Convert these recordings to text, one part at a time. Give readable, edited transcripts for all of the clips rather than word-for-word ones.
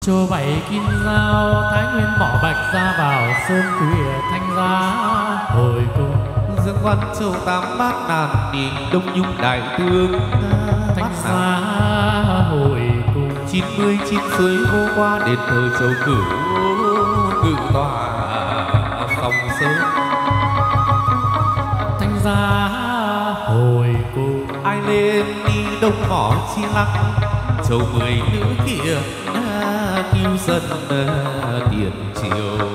Chô bảy kim dao thái nguyên mỏ bạch ra vào sơn khuya thanh giá hồi cung. Dương Văn Châu Tám Bát Đàn đi Đông Nhung Đại Tướng Thanh giá hồi cung. 99 suối vô qua đến thời châu cửu cự tòa sông sơn. Thanh giá hồi cung. Ai lên đi đông mỏ chi lăng châu 10 nữ kia cứu dân tiền triều.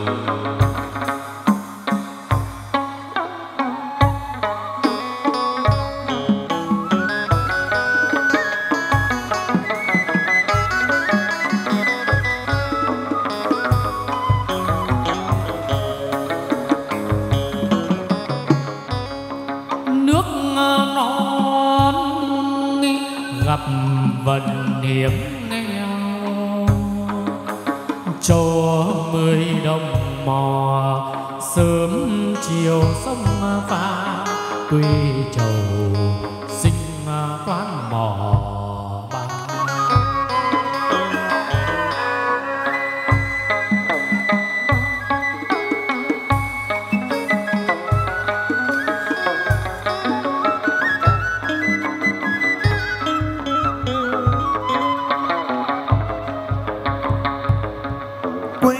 Nước non gặp vận hiểm nghèo, châu 10 đồng mò sớm chiều sông pha quy chầu sinh quán mò ba. Quê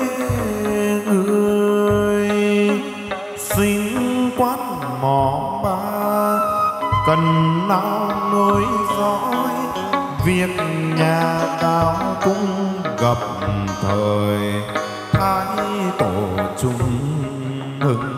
người sinh quán mỏ ba, cần nào nối dõi việc nhà cao cũng gặp thời thái tổ trung hưng.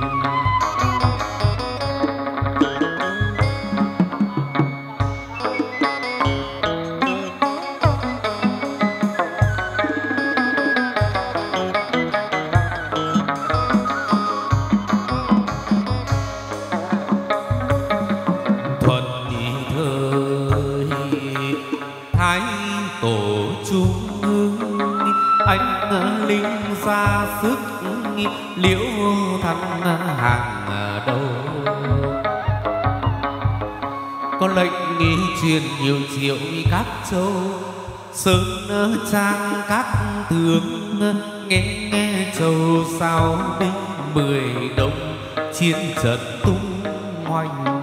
Anh linh ra sức liễu thăng hàng đầu, có lệnh nghi truyền nhiều triệu các châu sơn trang các tướng nghe nghe châu sao đinh 10 đông chiến trận tung hoành.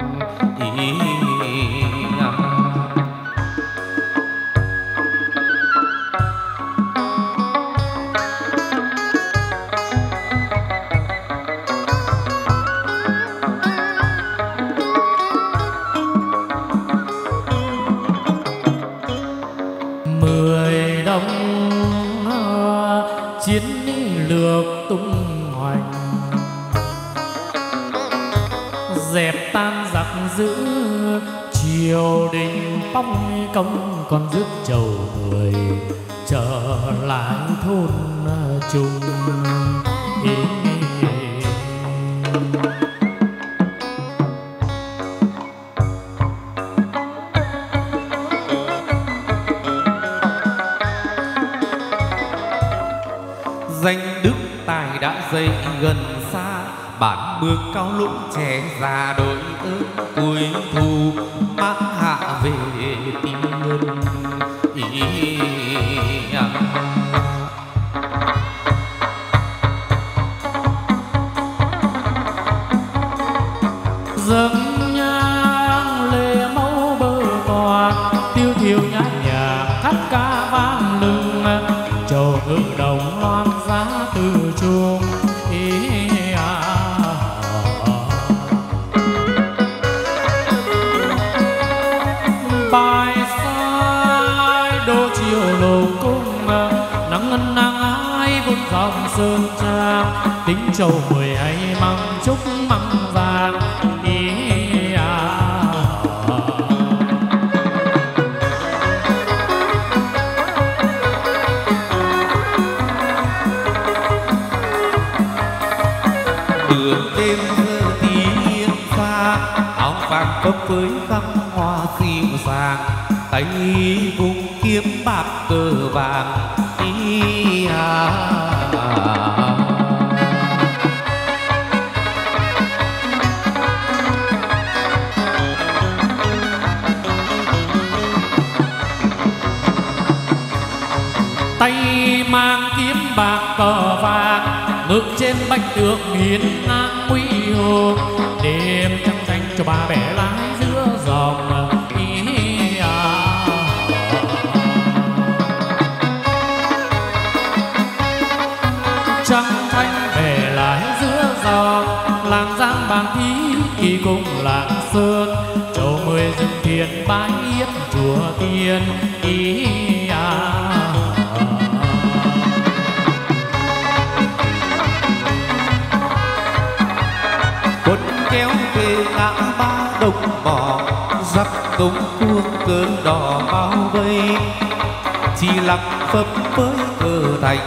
Chiến lược tung hoành, dẹp tan giặc dữ triều đình phong công, còn rước chầu 10 trở lại thôn chung. Danh đức tài đã dày gần xa, bản mương cao lũng trẻ già đội ơn cuối thu mang hạ về tiên dâng nhang lệ mẫu bờ tòa, tiêu thiêu nhã nhạc hát ca vang lưng, chầu ngự đồng loan giá từ chuông. Bài sai đô chiều lồ cung, nắng ngân nắng ai vun dòng sơn trang, tính chầu 10 hay măng trúc măng vàng. đường đêm giờ tí yên xa, áo vàng phấp với khăn hoa dịu dàng, tay vùng kiếm bạc cờ vàng. tay mang kiếm bạc cờ vàng, ngực trên bạch tượng hiên ngang nguy hùng. Đêm trăng xanh cho ba bẻ lái giữa dòng trăng thanh bẻ lái giữa dòng. Làng Giang Bàng Thí kỳ cùng Lạng Sơn, châu mười rừng thiền bái yết chùa Tiên quân kéo về ngã ba đồng mỏ, giặc công cuông cờ đỏ bao vây, chỉ lặng phấp với cờ thành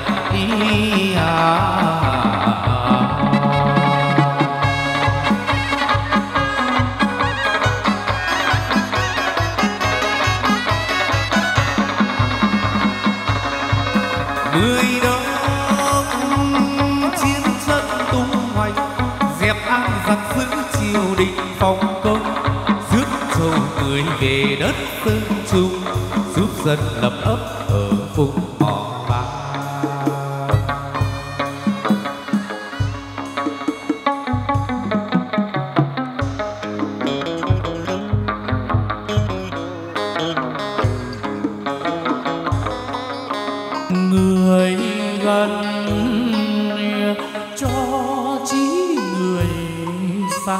mười đông chiến trận tung hoành, dẹp an giặc giữ triều đình phong công, rước châu người về đất Sơn Trung, giúp dân lập ấp ở vùng mỏ ba. Người gần cho chí người xa,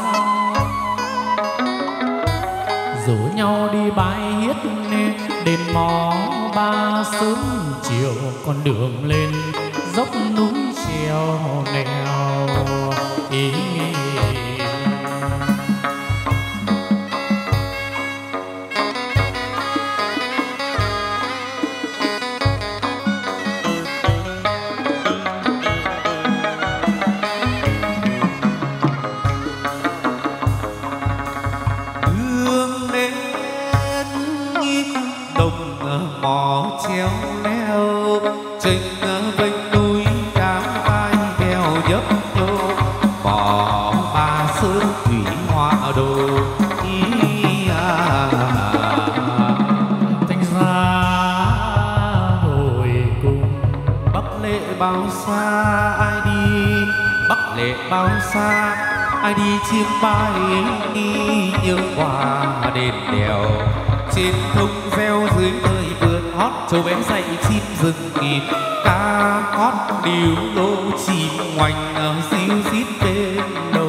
rủ nhau đi bái yết đền mỏ ba. Sớm chiều con đường lên dốc núi treo nèo mỏ treo leo trên vách núi đá vai đèo dốc nhô, mỏ ba sơn thủy hoa đồ thành ra hồi cùng. Bắc lệ bao xa ai đi, Bắc lệ bao xa ai đi chiêm bái đi, nhớ qua đền đèo trên thông reo dưới đời vườn hót, châu bé dạy chim rừng nghỉ ca hót điếu lô chim ngoảnh xíu xít bên đầu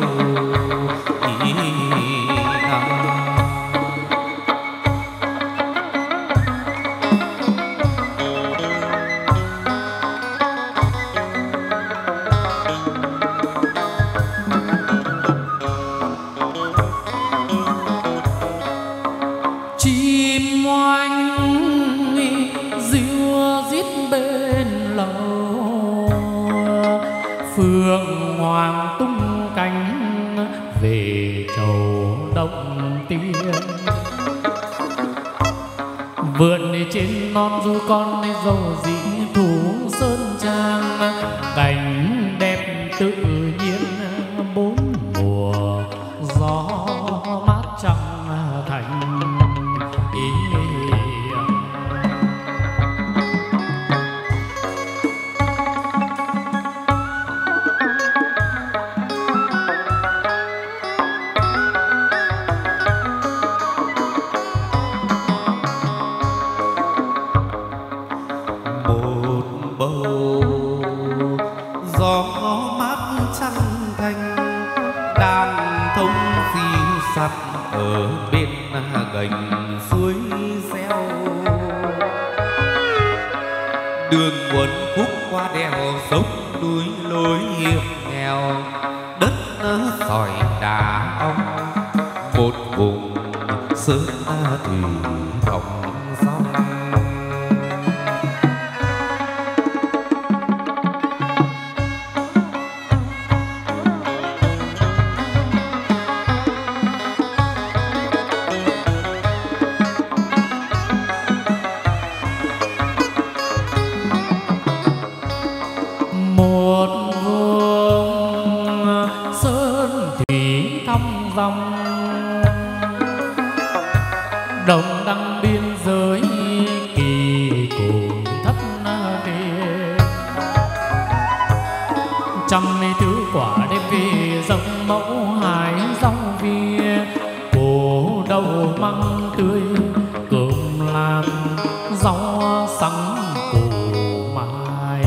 chim oanh diu rít bên lầu, phượng hoàng tung cánh về chầu Đông Tiên. Vượn đi trên non du con dầu dĩ thủ sơn trang, cảnh đẹp tự nhiên bốn mùa gió mát trăng thành gió mát trăng thanh, đàn thông phiêu sắt ở bên gành suối reo, đường quấn khúc qua đèo dốc núi lối hiểm nghèo, đất sỏi đá ong một vùng sơn thủy thòng sông. một vùng sơn thủy thăm dòng, đồng đăng biên trăm thứ quả đem về dâng mẫu hái rau vía, bồ đậu măng tươi cơm làm rau sắn củ mai.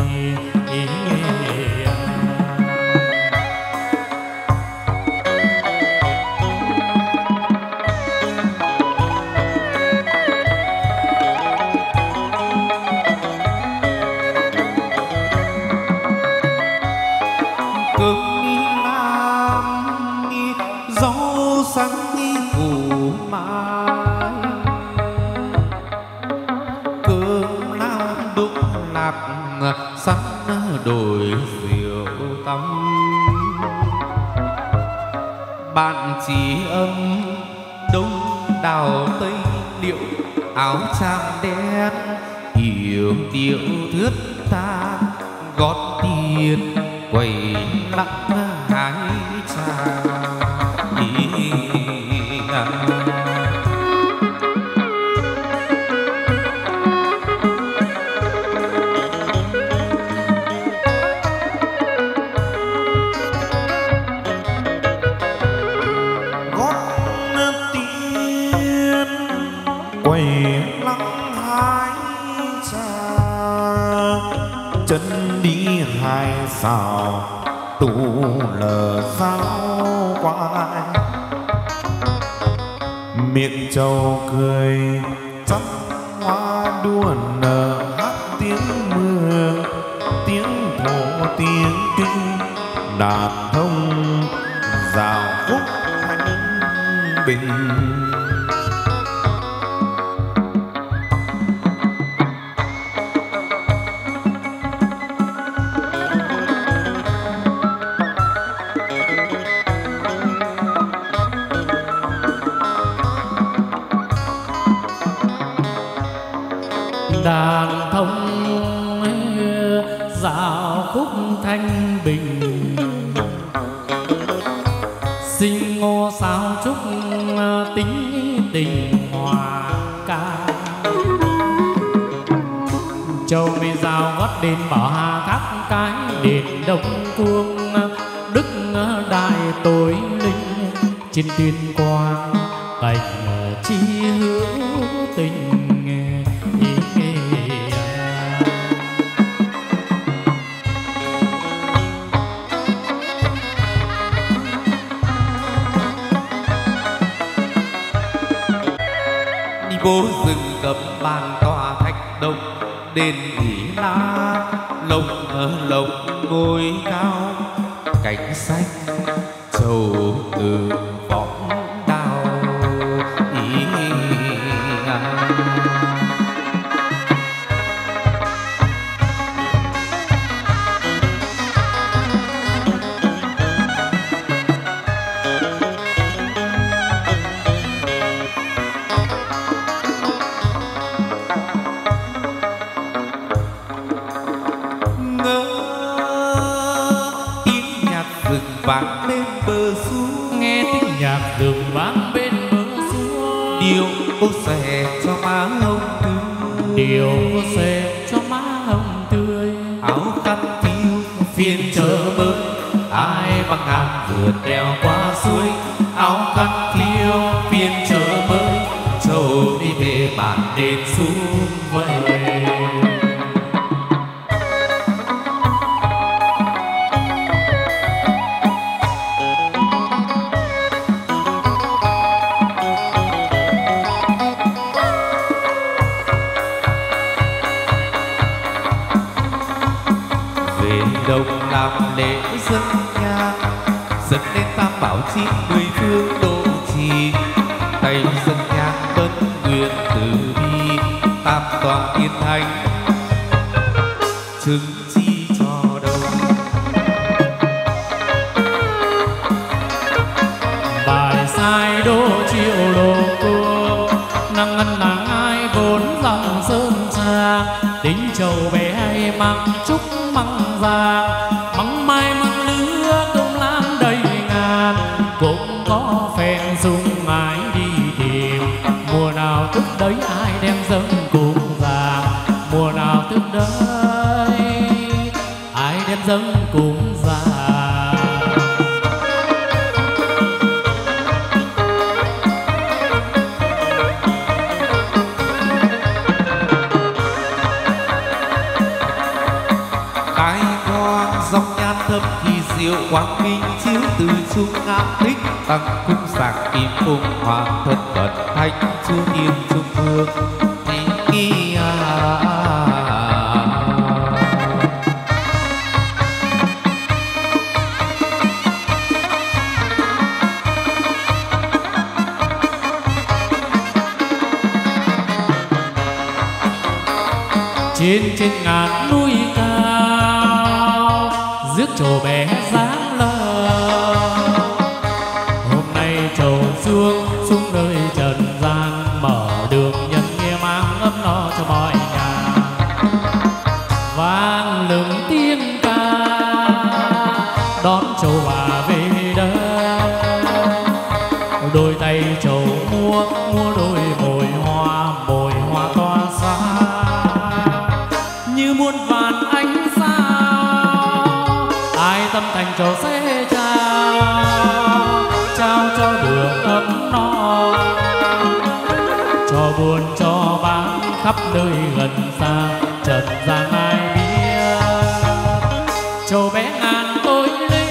Sắn đổi rượu tắm, bạn chỉ âm đông đào tây liễu, áo tràm đen hiểu điệu thướt tha, gót tiền quầy lắc hái trà. Sao tụ lờ sao quái, miệng trầu cười trăm hoa đua nở, hát tiếng mưa tiếng thổ tiếng kinh, đàn thông rào khúc thanh bình. Đàn thông dạo khúc thanh bình, sinh ngô sao chúc tính tình hòa ca. Châu mi giao gót đền bảo hà thác cái, đền đông cuông đức đại tối linh, trên tuyên quang cảnh chi hữu tình. Vô rừng cầm bàn tòa thạch động, đền nghỉ la lồng lồng ngôi cao, cảnh xanh trầu từ võng đào. Vang bên bờ suối, nghe tiếng nhạc rừng vang bên bờ suối, điều ô xòe cho má hồng tươi, điều ô xòe cho má hồng tươi. Áo khăn phiêu phiên chợ bơi, ai băng ngang vượt đèo qua suối. Áo khăn phiêu phiên chợ bơi, trầu đi về bản đền xuống vậy. Đồng làm lễ dân nhang, dẫn lên tam bảo chín mười phương độ trì, tay dân nhang bấn nguyện từ bi, tam toàn thiên thánh chứng chi cho đông. Bài sai đô triệu đồ cô, nắng ngân nắng ai vốn dòng sơn xa, tính trầu bé hay mang chúc măng vàng, măng mai măng lứa cơm lam đầy ngàn, cũng có phen dung ai đi tìm. Mùa nào thức đấy ai đem dâng cúng vàng, mùa nào thức đấy ai đem dâng cúng vàng. khai quang dòng nhan thâm kỳ diệu, quang minh chiếu từ trung ngã tích tăng cung sạc kim cung hoàng thân cận thánh chúa thiên trung vương nghi trên ngàn núi cao rước trầu bé dáng lơ. Hôm nay trầu xuống nơi trần gian, mở đường nhân nghe mang ấm no cho mọi nhà. Vang lừng tiếng ca đón trầu bà về đây, đôi tay trầu mua đôi mồi hoa tỏa sáng như muôn vàn ánh sao. Ai tâm thành trầu sẽ trao cho đường ấm no, cho buồn cho bán khắp nơi gần xa. Trần gian ai biết trầu bé ngàn tôi lên.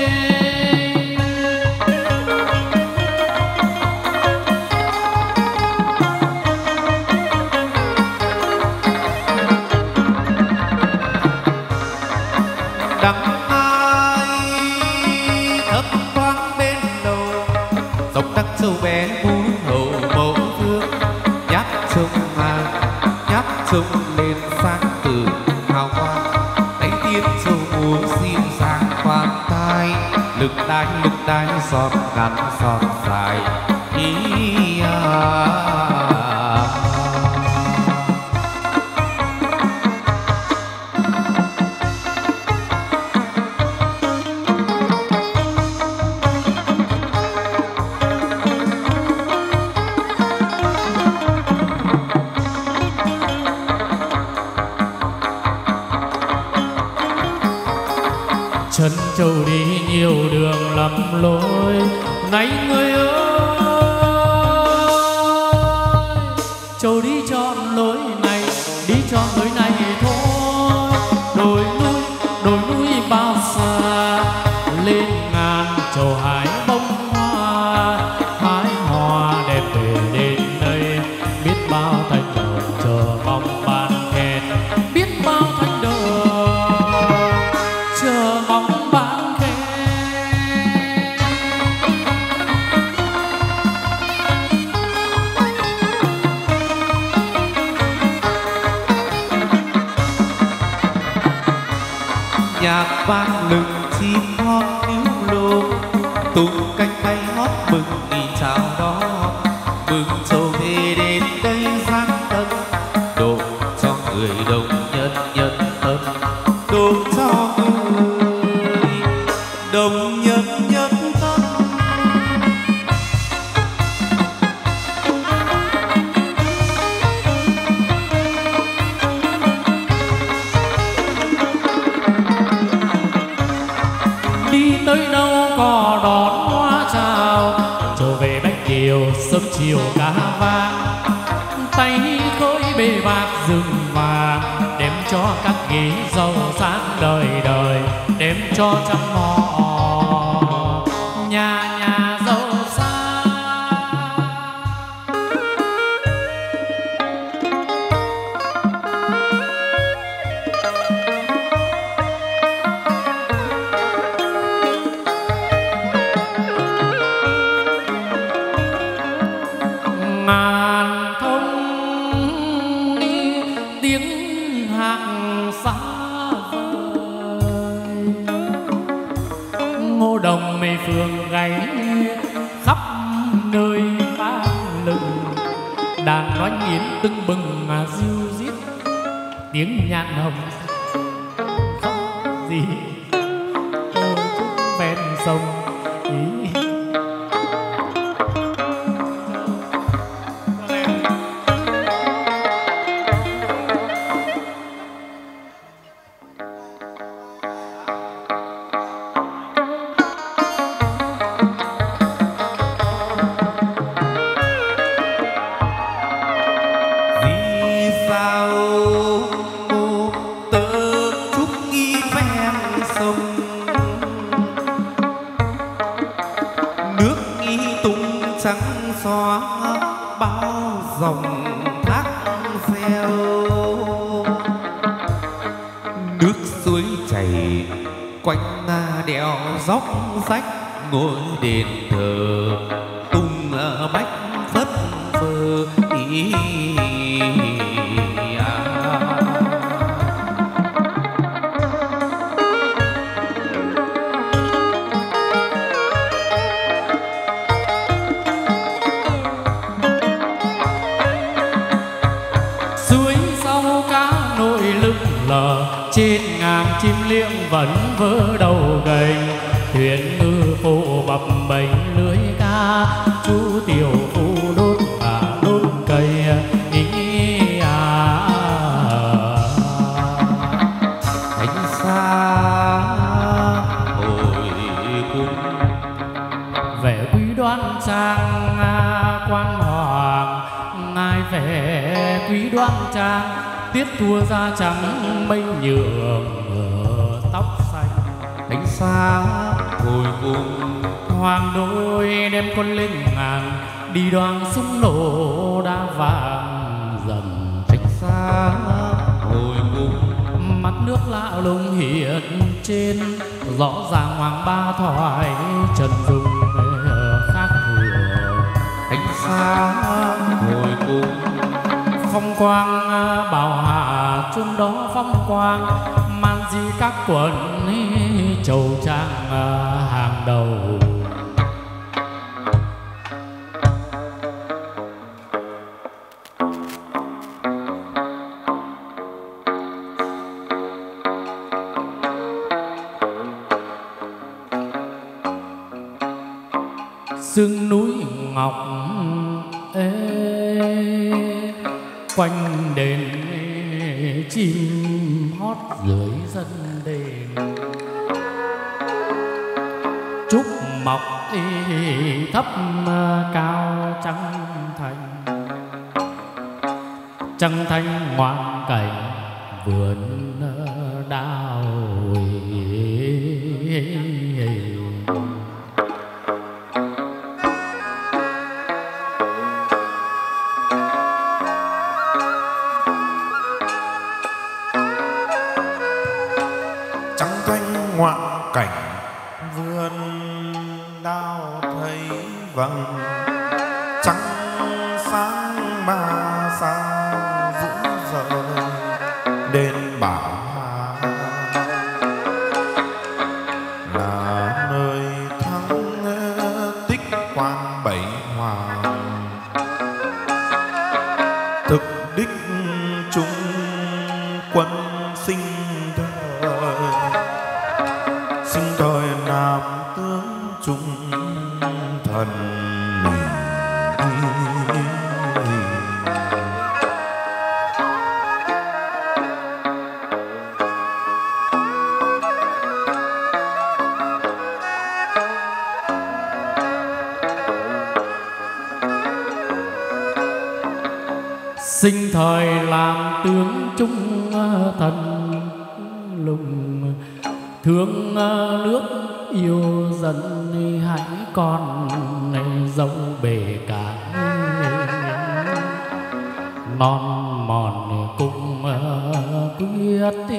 đắng ai thấp thoáng bên đầu, dòng đắc châu bé múa hậu mẫu thương. Nhát trông lên sang từ hào quang, đánh tiếng châu múa xin sang khoan thai. Lực đai giọt ngắn giọt dài Chân trâu đi nhiều đường lầm lối, này người ơi, trâu đi chọn lối này, đi chọn lối này thôi. Đồi núi bao xa, lên ngàn trầu hái bông hoa, hái hoa đẹp về đến đây. Biết bao thành đời chờ mong ban khen, biết bao thành đời chờ mong ban khen. nhạc vang lừng chim hót níu lô, tung cánh bay hót mừng nghỉ chào đó. Mừng trầu về đến đây gian tân, độ cho người đồng nhân tâm, độ cho người đồng nhân tâm. Đi tới đâu có đón hoa chào, trở về bách kiều sớm chiều cá vang. Tay khối bê bạc rừng vàng, đem cho các ghế giàu sang đời đời, đem cho trăm họ nhà giàu sang. Ngàn thông đi tiếng hát xa vời, ngô đồng mây phương gáy khắp nơi vang lừng. Đàn nói nghiến tưng bừng mà diu dít, tiếng nhạn hồng không gì tôi chút ven sông ý. nước suối chảy quanh đèo dốc rách, ngôi đền thờ tung bách phất phơ ý. Trên ngàn chim liêng vẫn vỡ đầu gầy, thuyền ngư phụ bập bềnh lưới ca, chú tiểu phu đốt đốt cây ý Ánh xa hồi cung vẻ quý đoan trang quan hoàng, ngài vẻ quý đoan trang tiết thua da trắng mây nhường tóc xanh. Ánh sáng hồi cùng hoàng đôi đem con lên ngàn, đi đoan súng nổ đã vàng dần. Ánh sáng hồi cùng mặt nước lạ lùng hiện trên, rõ ràng hoàng ba thoại trần dung khác thường. Ánh sáng hồi cùng phong quang bảo hạ chung đó phong quang, man di các quận chầu trang hàng đầu. Sương núi ngọc ê quanh đền chim hót dưới sân đền, trúc mọc thấp cao trăng thanh ngoan cảnh vườn đào. ngoạn cảnh vườn đào thấy vầng trắng sáng mà sao dữ dội đền Bảo Hà là nơi thắng tích quan bảy hoàng thực đích chúng quân sinh thời nam tướng trung thần sinh thời làm tướng trung thần lùng thương nước yêu dân hãy con dấu bề cả non mòn cũng quyết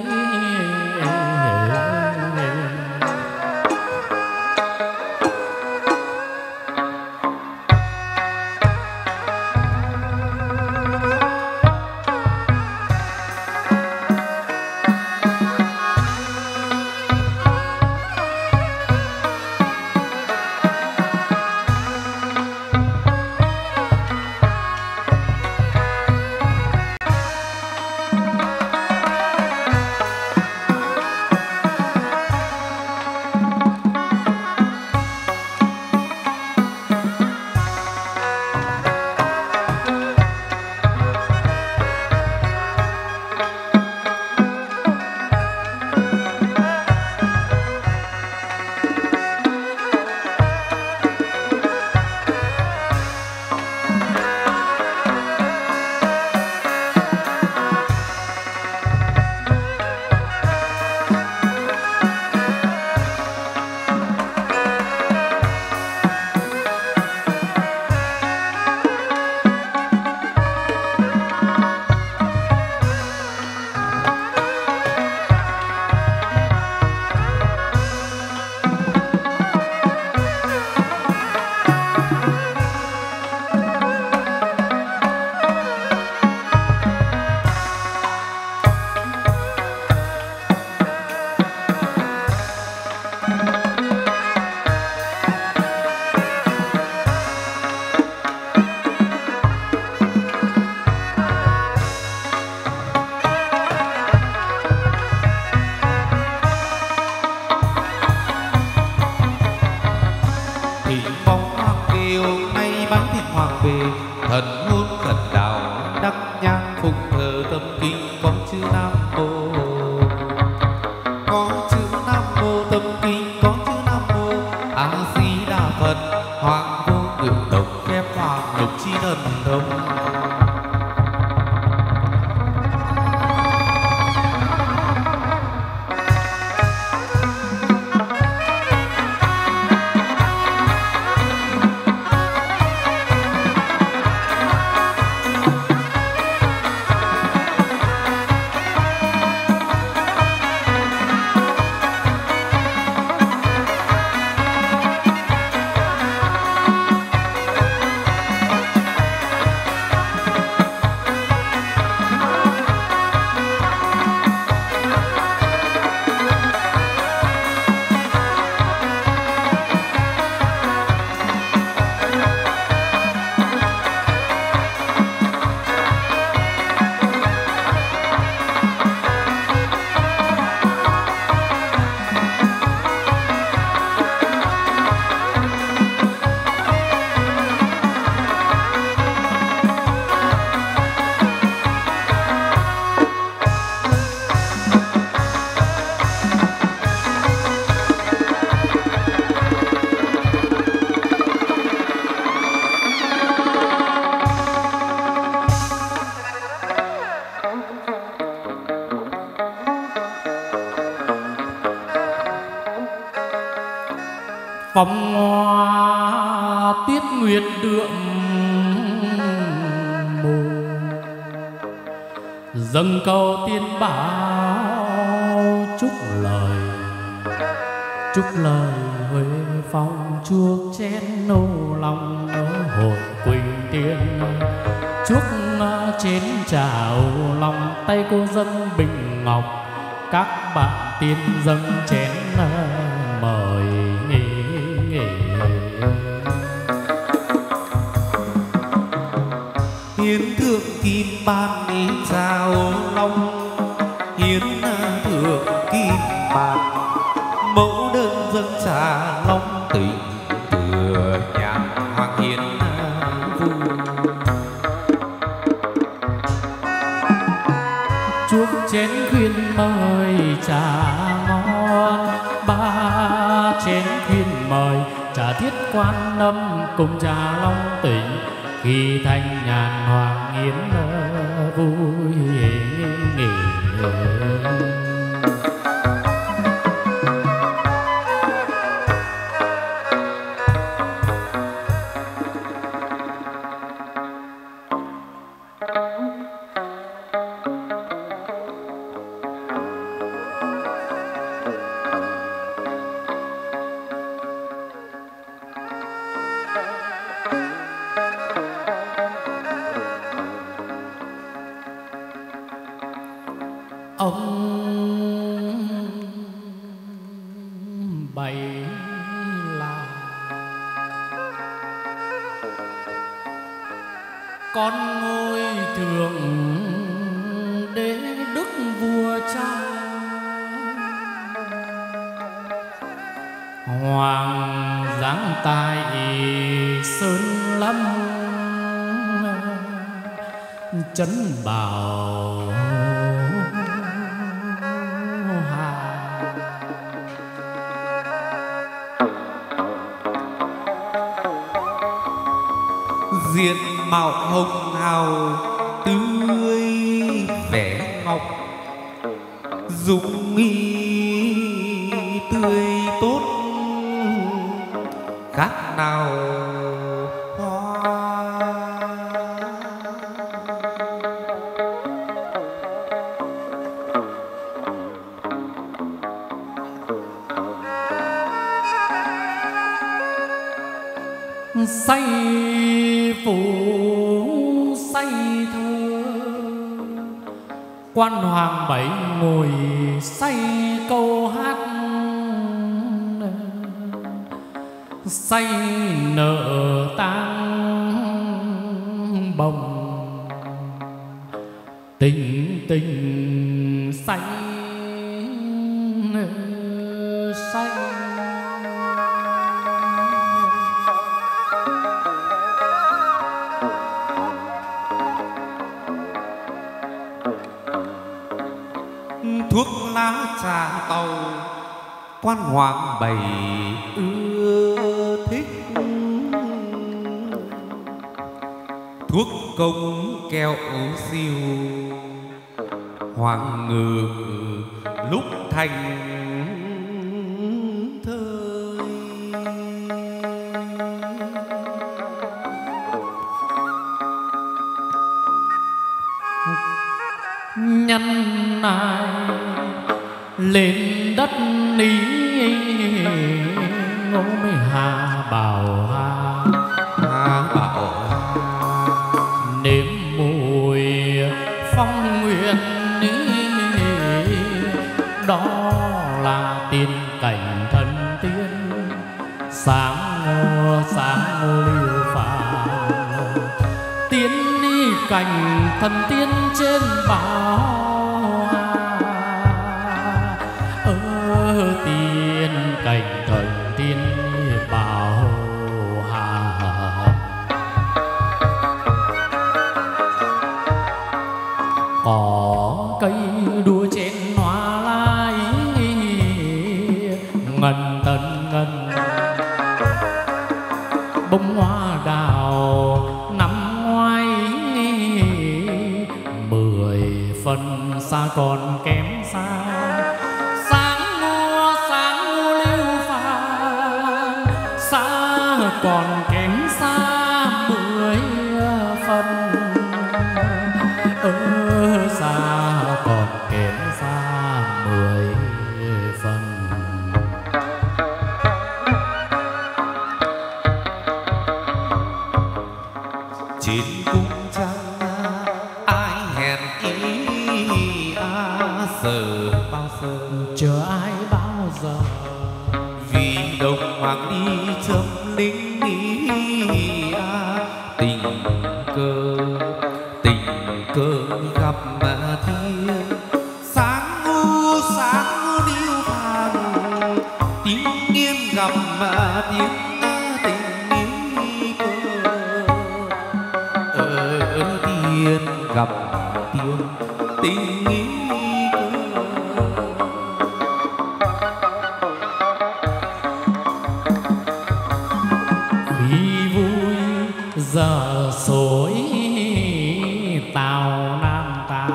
Phong hoa tiết nguyệt đượm mù, dâng câu tiên bảo chúc lời Huế phong chuốc chén nô lòng hội quỳnh tiên, chuốc chén trà lòng tay cô dâng bình ngọc, các bạn tiên dâng chén mời hiến thượng kim ban ý chào long, hiến thượng kim ban mẫu đơn dâng trà long tình, thừa nhạc hoàng hiến vui chuốc chén khuyên mời trà ngon, ba chén khuyên mời trà thiết quan âm cùng trà long tỉnh, khi thanh nhàn hoàng yến vui nghỉ. Ông bày là con ngôi thượng đế đức vua cha, hoàng giáng tại sơn lâm, trấn bảo diện mạo hồng hào tươi vẻ ngọc, dung y tươi tốt khác nào hoa. say phủ say thơ, quan hoàng bảy ngồi say câu hát, say nợ tang bồng, tình tình say say. Thuốc lá trà tàu quan hoàng bày ưa thích, thuốc công keo siêu hoàng ngự lúc thành thơi. Nhân ai lên đất ní ngô mới hà bảo nếm mùi phong nguyện ní, đó là tiên cảnh thần tiên sáng ngô liêu phàm, tiên ni cảnh thần tiên trên bảo tiên cảnh thần tiên bảo hà. Có cây đua trên hoa lai ngần tần ngần, bông hoa đào nằm ngoài 10 phần xa còn kém xa. còn kém xa 10 phần, xa còn kém xa 10 phần. Trên cung trăng ai hẹn ý giờ bao giờ, chờ ai bao giờ, vì đồng hoàng đi chấm lính ý tình cờ gặp mà thiên sáng u điêu vàng tiếng nghiêm gặp mà tiếng tình tiên gặp tình khi vui giờ sối tào nam tào,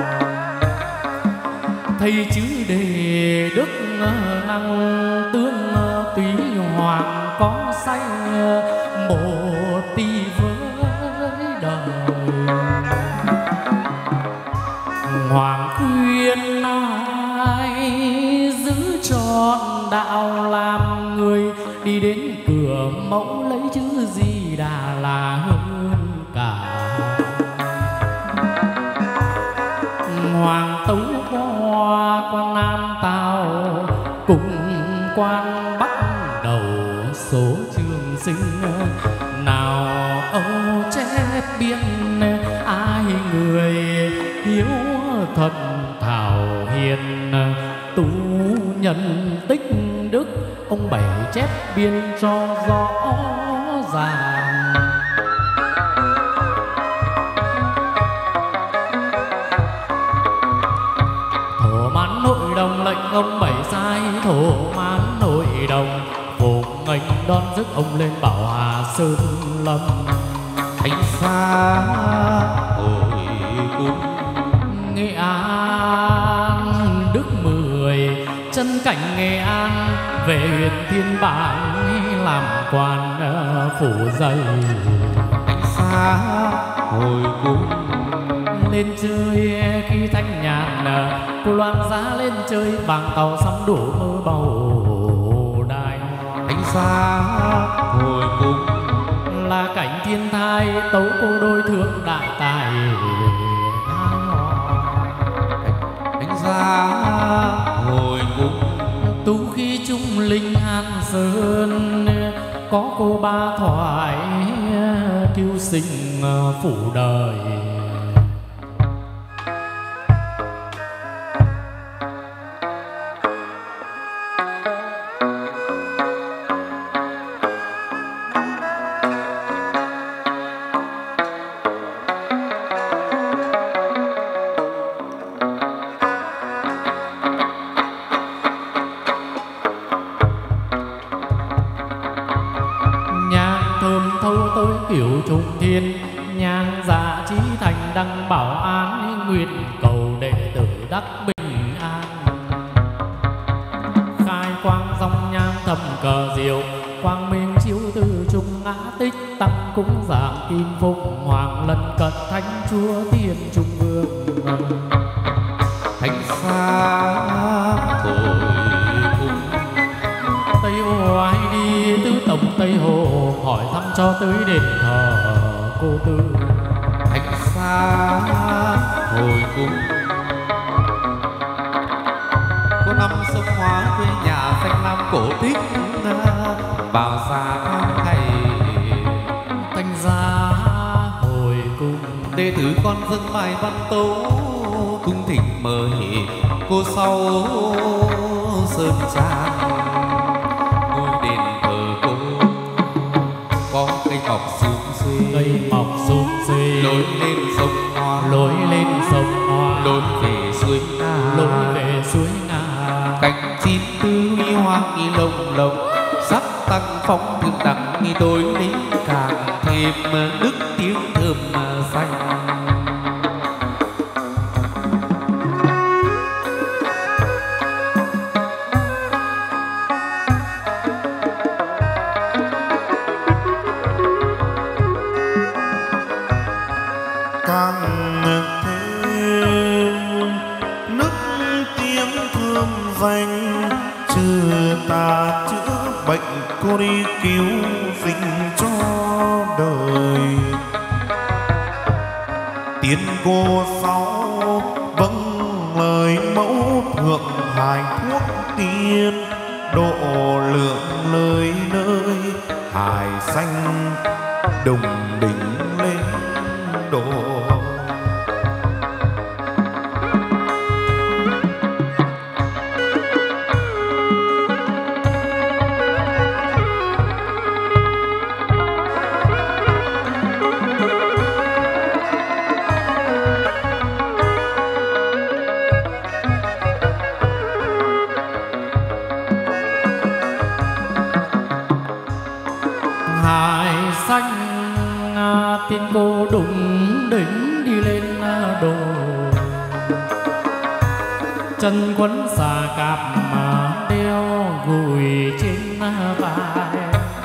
thầy chữ đề đức năng tương túy hoàng có xanh một ti với đời. Hoàng khuyên ai giữ trọn đạo làm người, đi đến cửa mẫu lấy chữ Di Đà là hơn cả. Hoàng tấu qua quan Nam Tào cùng quan Bắc đầu số trường sinh, nào âu chép biên ai người hiếu thuận thảo hiền, tú nhân tích đức ông bảy chép biên cho rõ ràng. Thổ mãn hội đồng lệnh ông bảy sai, thổ mãn hội đồng phục nghênh đón rước ông lên Bảo Hà Sơn Lâm. Thánh xa hội cung Nghệ An Đức Mười, chân cảnh Nghệ An về huyện Thiên Bản làm quan phủ dây. Thánh xa hội cung Lên chơi khi thanh nhàn, cô loan giá lên chơi vàng tàu sắm đủ mơ bầu đài. Thánh xa hội cung là cảnh thiên thai tấu cô đôi thương đại tài. Thánh xa hội cung Tú khi trung linh An Sơn, có cô ba thoại cứu sinh phủ đời. Kiểu trung thiên nhang dạ trí thành đăng bảo an, nguyện cầu đệ tử đắc bình an. Khai quang dòng nhang thầm cờ diệu, quang minh chiếu từ trung ngã tích tăng cúng dạng kim phụng hoàng lần cận thánh chúa thiên trung vương. Thánh xa hội cung Tây Hồ ai đi tứ tổng Tây Hồ, hỏi thăm cho tới đền thờ cô tư. Thánh xa hồi cung có năm sông Hóa quê nhà xanh lam cổ tích, vào xa tháng ngày Thanh gia hồi cung. đệ tử con dâng bài văn tấu, cung thỉnh mời cô sau sơn trang. Ngôi đền thờ cô có cây mọc sum xuê, Cây mọc sum xuê lối lên sông Hoa, lối lên sông Hoa, lối về suối Nga, lối về suối Nga. cánh chim tứ huy hoa nghi lồng lồng, sắc tăng phong thường đẳng nghi tối lính càng thêm đức tiếng thơm xanh. nhanh trừ tà chữa bệnh, cô đi cứu sinh cho đời. Tiên cô sáu vâng lời mẫu thượng hài thuốc tiên, độ lượng lời nơi hài xanh đồng đỉnh lên độ. Tiên cô đụng đỉnh đi lên đồ, chân quấn xà cạp mà đeo gùi trên vai,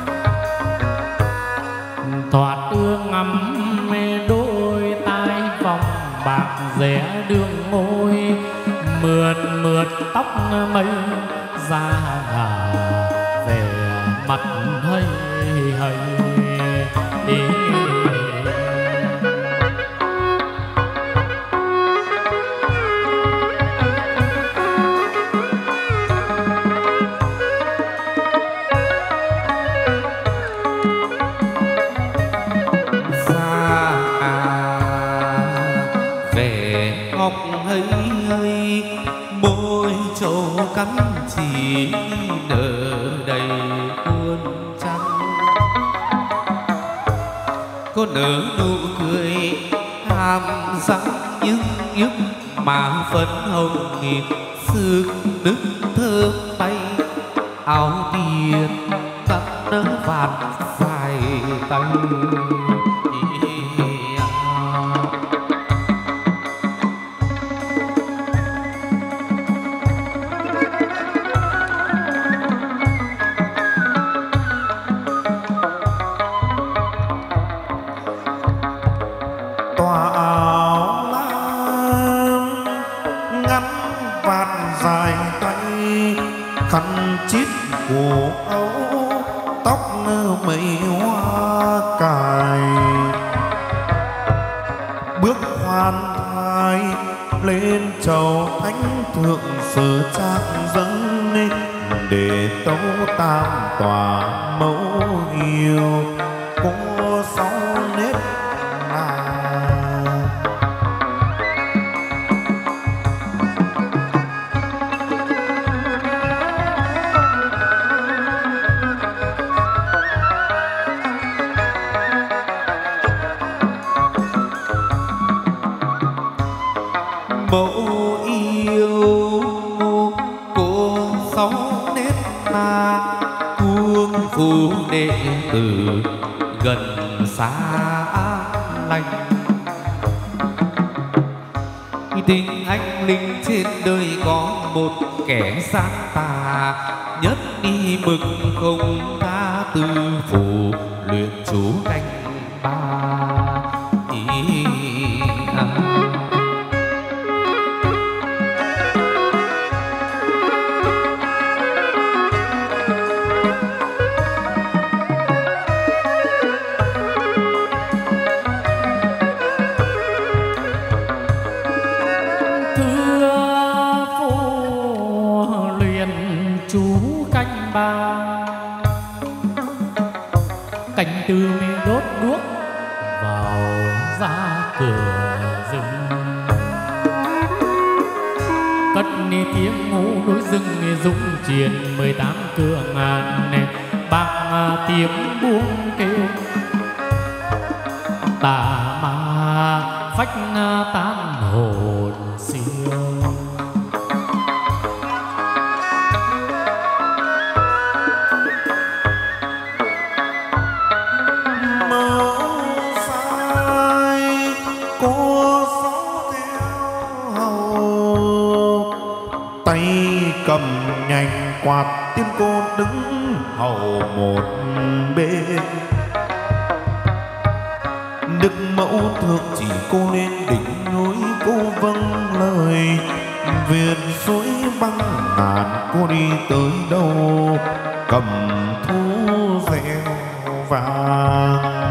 thoạt ương ngắm mê đôi tai vòng bạc rẽ đường môi, mượt mượt tóc mây da ngà về mặt hơi hơi đi. Cắm chỉ nở đầy cuốn trăng, cô nở nụ cười hàm răng nhưng nhức mà phấn hồng nghìn sức nước thơm bay, áo tiền cắt nở vạt dài tay. Khăn chít cổ áo, tóc mây hoa cài, bước khoan thai lên chầu thánh thượng sở trác dâng, để tấu tam tòa mẫu yêu cô sáu nếp mẫu yêu cô sáu nét na, cuông phu đệ tử gần xa lành. Tình anh linh trên đời có một kẻ gian tà, nhất đi mực không tha tư phủ luyện chú canh ba. Canh tư mê đốt đuốc vào ra cửa rừng, cất ni tiếng ngũ núi rừng rung truyền 18 cửa ngàn bạc tiếng buông kêu tà ma phách tan hồn siêu. Cầm nhanh quạt, tiên cô đứng hầu một bên. Đức mẫu thượng chỉ cô lên đỉnh núi, cô vâng lời Việt suối băng ngàn cô đi tới đâu cầm thú reo vàng.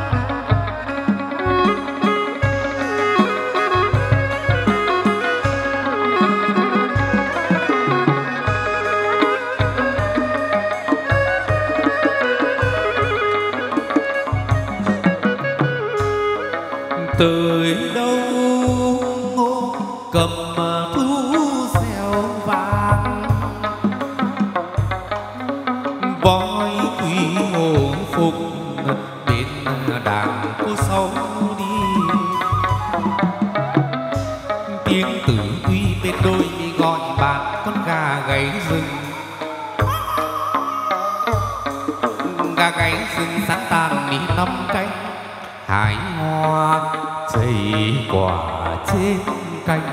Tới đâu ngô cầm thú reo vàng, voi quý hồ phục bên đàn cô sáu đi. Tiếng tử quy bên đôi gọi bạn con gà gáy rừng. Gà gáy rừng sáng tàn đi năm cánh, hái hoa chảy quả trên cành.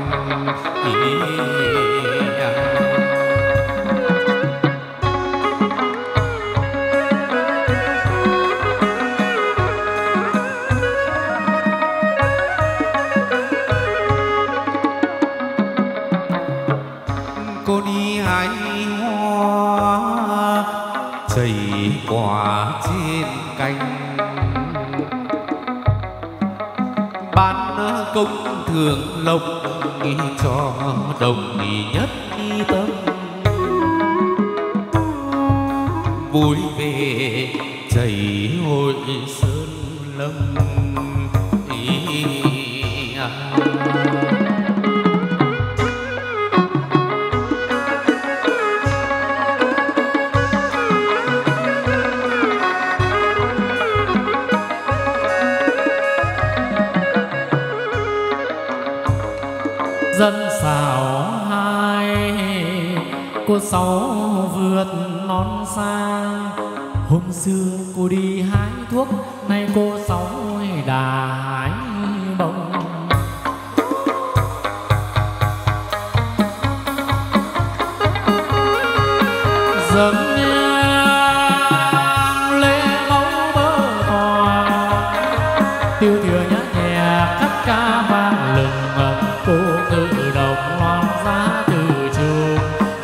Cô đi hái hoa chảy quả trên cành, ban công thường lộc cho đồng nhất tâm. Vui về chảy hội sơn lâm. Dân xào hai cô sáu vượt non sang. Hôm xưa cô đi hái thuốc, nay cô sáu đà hái bông. Dâng nhang lễ mẫu bơ tòa, tiêu thừa nhát nhẹ khắp ca vang lừng. Cô tự động loan giá từ trường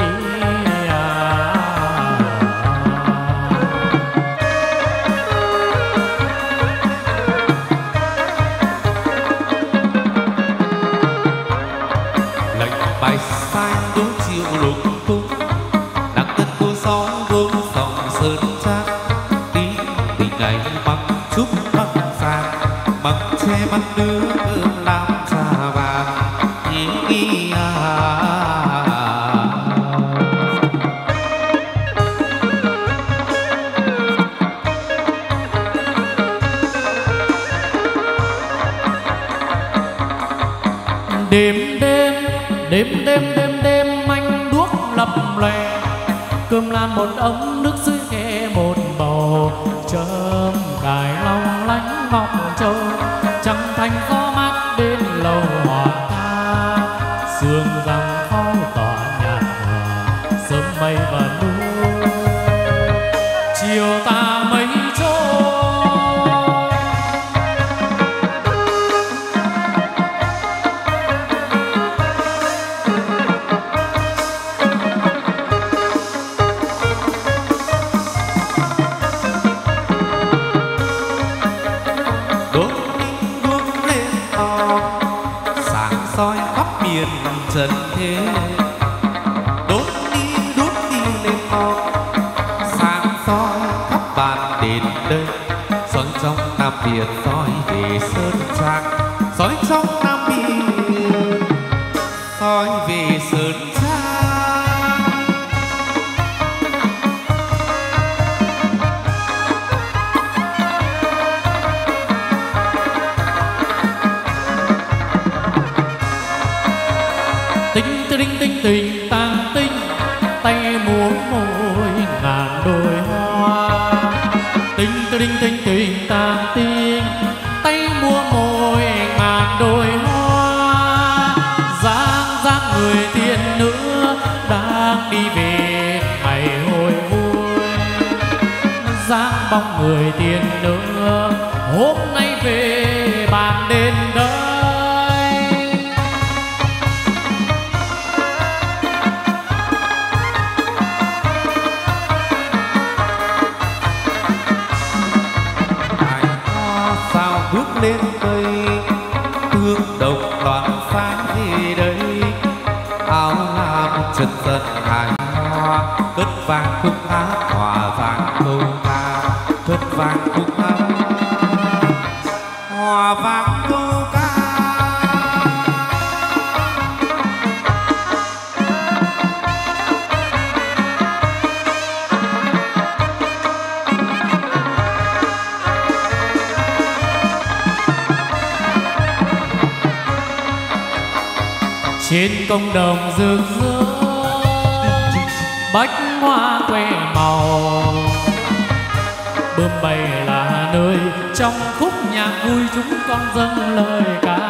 lệnh bài sai đố chiều lục tung, nắng đất cô sáu gốm dòng sơn trang. Tí tình ngày bằng trúc băng sang, bằng che bắt đưa cơm làm trà vàng. Đêm đêm manh đuốc lập lòe, cơm làm một ấm nước dưới khe một bầu. Châm cài long lánh ngọc châu, trăng thanh gió mát bên lầu hòa ca. Sương răng khói tỏa nhạt nhòa, sớm mây và núi chiều ta mây trôi. Trần thế đốt đi lên to, sáng soi khắp bàn đến đây. Soi trong Nam Việt soi về Sơn Trang, soi trong Nam Việt soi về Sơn Trang. Tình tàng tinh, tay múa môi ngàn đôi hoa. Tình tàng tinh, tay múa môi ngàn đôi hoa. Dáng người thiên nữ đang đi về ngày hồi vui. Dáng bóng người thiên nữ hôm nay về bàn đền đời. lên cây, tương đồng loạn sáng về đây. Áo lam chân dân hài hoa, cất vang khúc hát hòa vang câu ca, cất vang khúc hát hòa vang câu ca. Trên công đồng rực rỡ bách hoa que màu, bướm bay là nơi trong khúc nhạc vui chúng con dâng lời ca.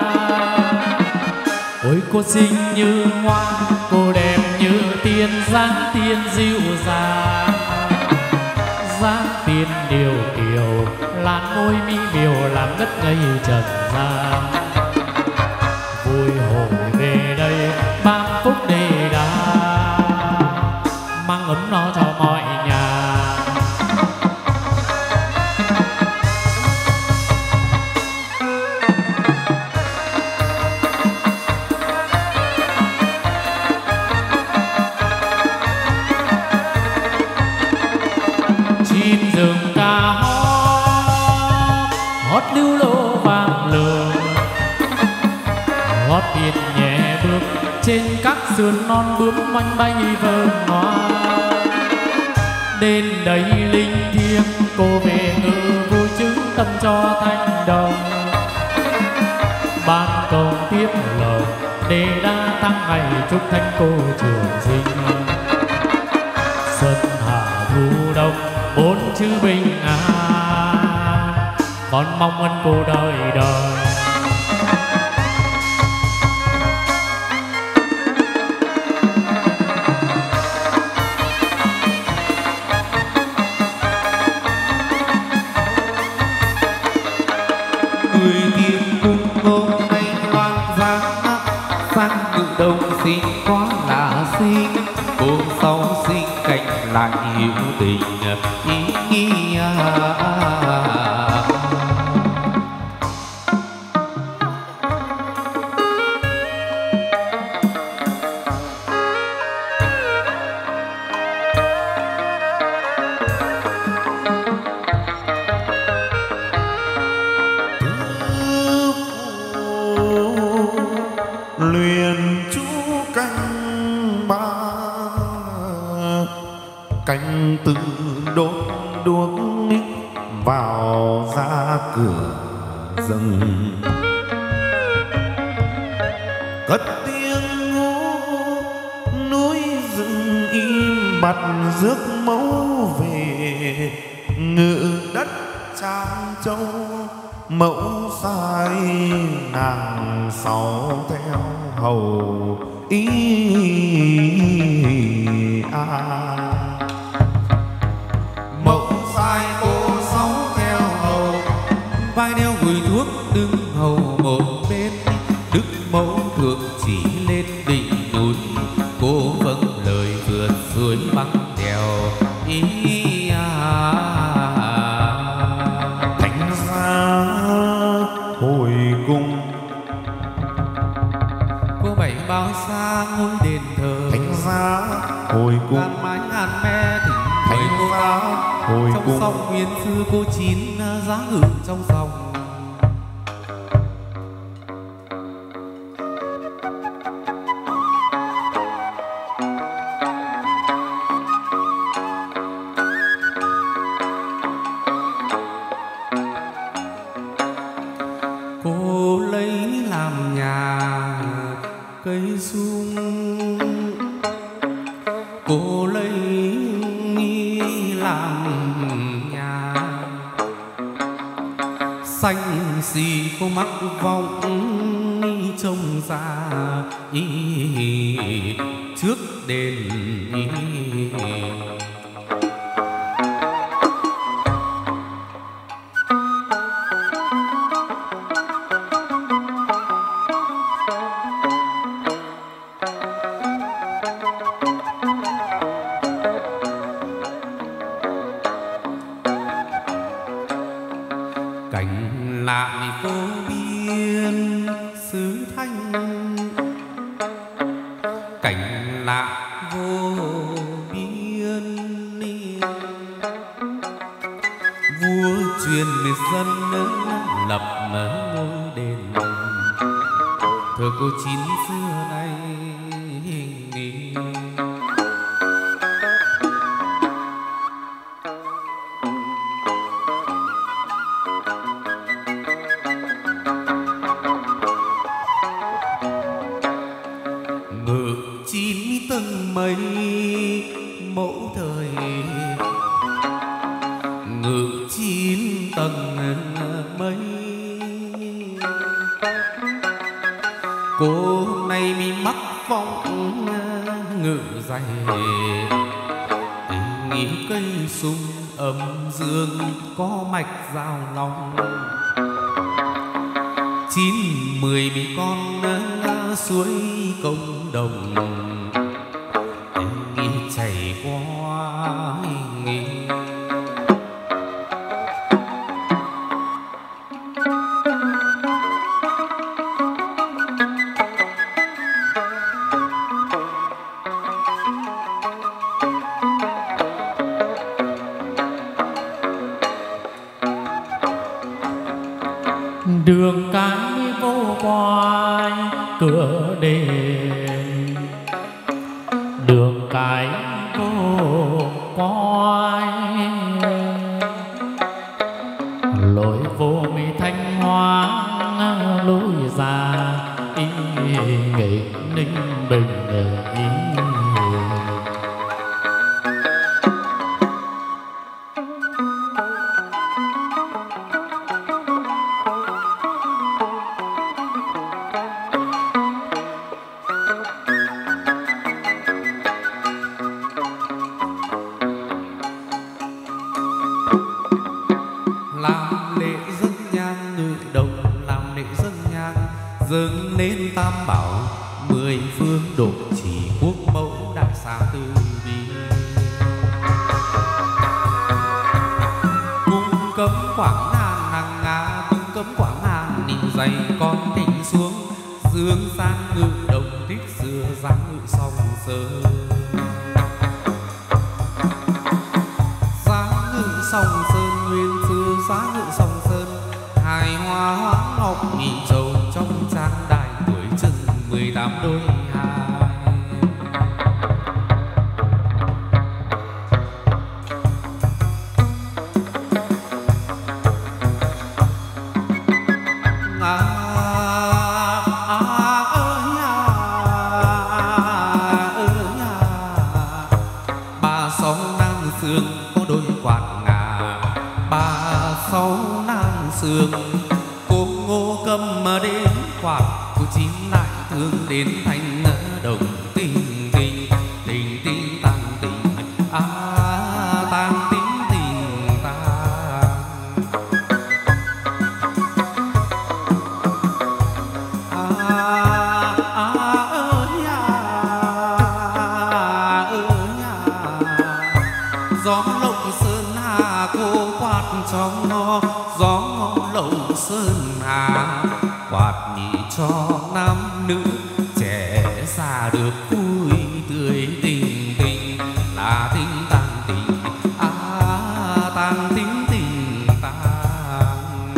Ôi cô xinh như hoa, cô đẹp như tiên, dáng tiên dịu dàng, dáng tiên điều kiều, làn môi mi miều làm ngất ngây trần gian. Vui hồi về đây mang phúc đề đà, mang ấm no cho mọi nhà. Chim rừng ca hót, hót lưu lô vang lường, hót biển nhẹ bước trên các sườn non, bướm oanh bay vờn hoa. Đến đây linh thiêng cô về ngự vui chứng tâm cho thanh đồng, ban công tiếp lời để đa tăng ngày chúc thanh cô trường sinh. Xuân hạ thu đông bốn chữ bình an, con mong ơn cô đời đời. Xinh quá là xinh, cô sau xinh cạnh lại hiểu tình ý nghĩa. Canh tự đốt đuốc vào ra cửa rừng, cất tiếng ngô núi rừng im bặt rước mẫu về. Ngự đất Tràng Châu mẫu sai nàng sau theo hầu ý mẫu sai cô sáu theo hầu, vai đeo gùi thuốc đứng hầu một bên. Đức mẫu thượng chỉ lên đỉnh núi, cô vâng lời vượt suối băng đèo ý thánh giá hồi cung. cô bảy bao xa ngôi đền thờ, Thánh giá hồi cung. ngàn mái ngàn me thỉnh Thánh giá hồi trong cung. sông nguyên sư cô chín giá ngự trong sông. Cô lấy làm nhà cây sung, cô lấy làm nhà xanh xì. Cô mắt vọng trông ra trước đền cảnh lại cô biên vua truyền dân lập ngôi đền thờ cô chín xưa nay ngự chín tầng mây mẫu thời ngự chín tầng mây cô này mi mắc vọng ngự dày nghĩ cây sung âm dương có mạch giao long 9-10 mi con suối công đồng nghĩ chảy qua nghĩ đường cái vô quai cửa đền đường cái vô quai lối vô mi thanh hóa lối ra ý nghị ninh bình ý dâng lên tam bảo 10 phương độ chỉ quốc mẫu đại xá từ bi cung cấm quảng ngàn hàng ngà cung cấm quảng ngàn nịnh dày con thịnh xuống dương san ngự đồng tích xưa giáng ngự song sơn giáng ngự song sơn nguyên xưa giáng ngự song sơn hài hoa hoáng ngọc nhị châu trong trang đài tuổi chừng 18 đôi hai bà sáu nàng sương có đôi quạt ngà bà sáu nàng sương cô ngô cầm mà đến quạt cô chín lại thương đến thành đồng tình tình tình tình tăng tình tăng tình tình tăng gió lộng sơn hà cô quạt trong nó gió lộng sơn hà quạt nhị cho nam nữ trẻ già được vui tươi tình tình là tình tăng tình tăng tình tình tăng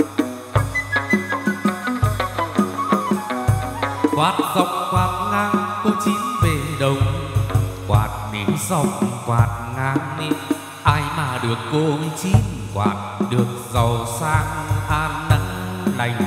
quạt dọc quạt ngang cô chín về đồng quạt đi dọc quạt ngang đi ai mà được cô chín quạt được giàu sang an lành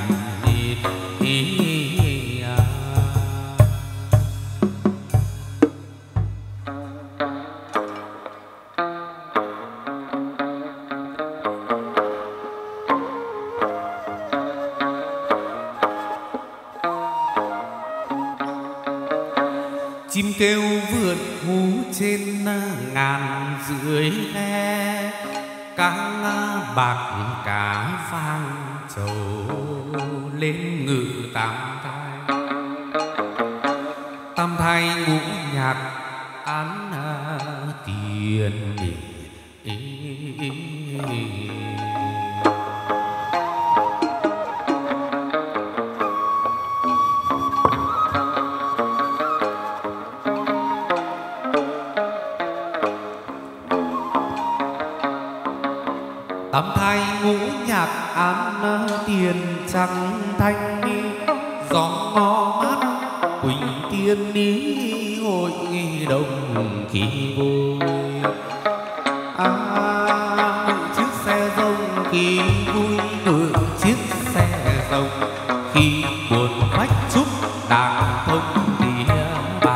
chim kêu vượt hú trên ngàn dưới khe cá bạc cá vang trầu lên ngự tam thai ngũ nhạc án tiền âm thanh ngũ nhạc an tiền trăng thanh gió ngó mát quỳnh tiên ní hội đồng khi vui chiếc xe rông khi vui ngựa chiếc xe rông khi buồn phách chúc đàn thông địa bà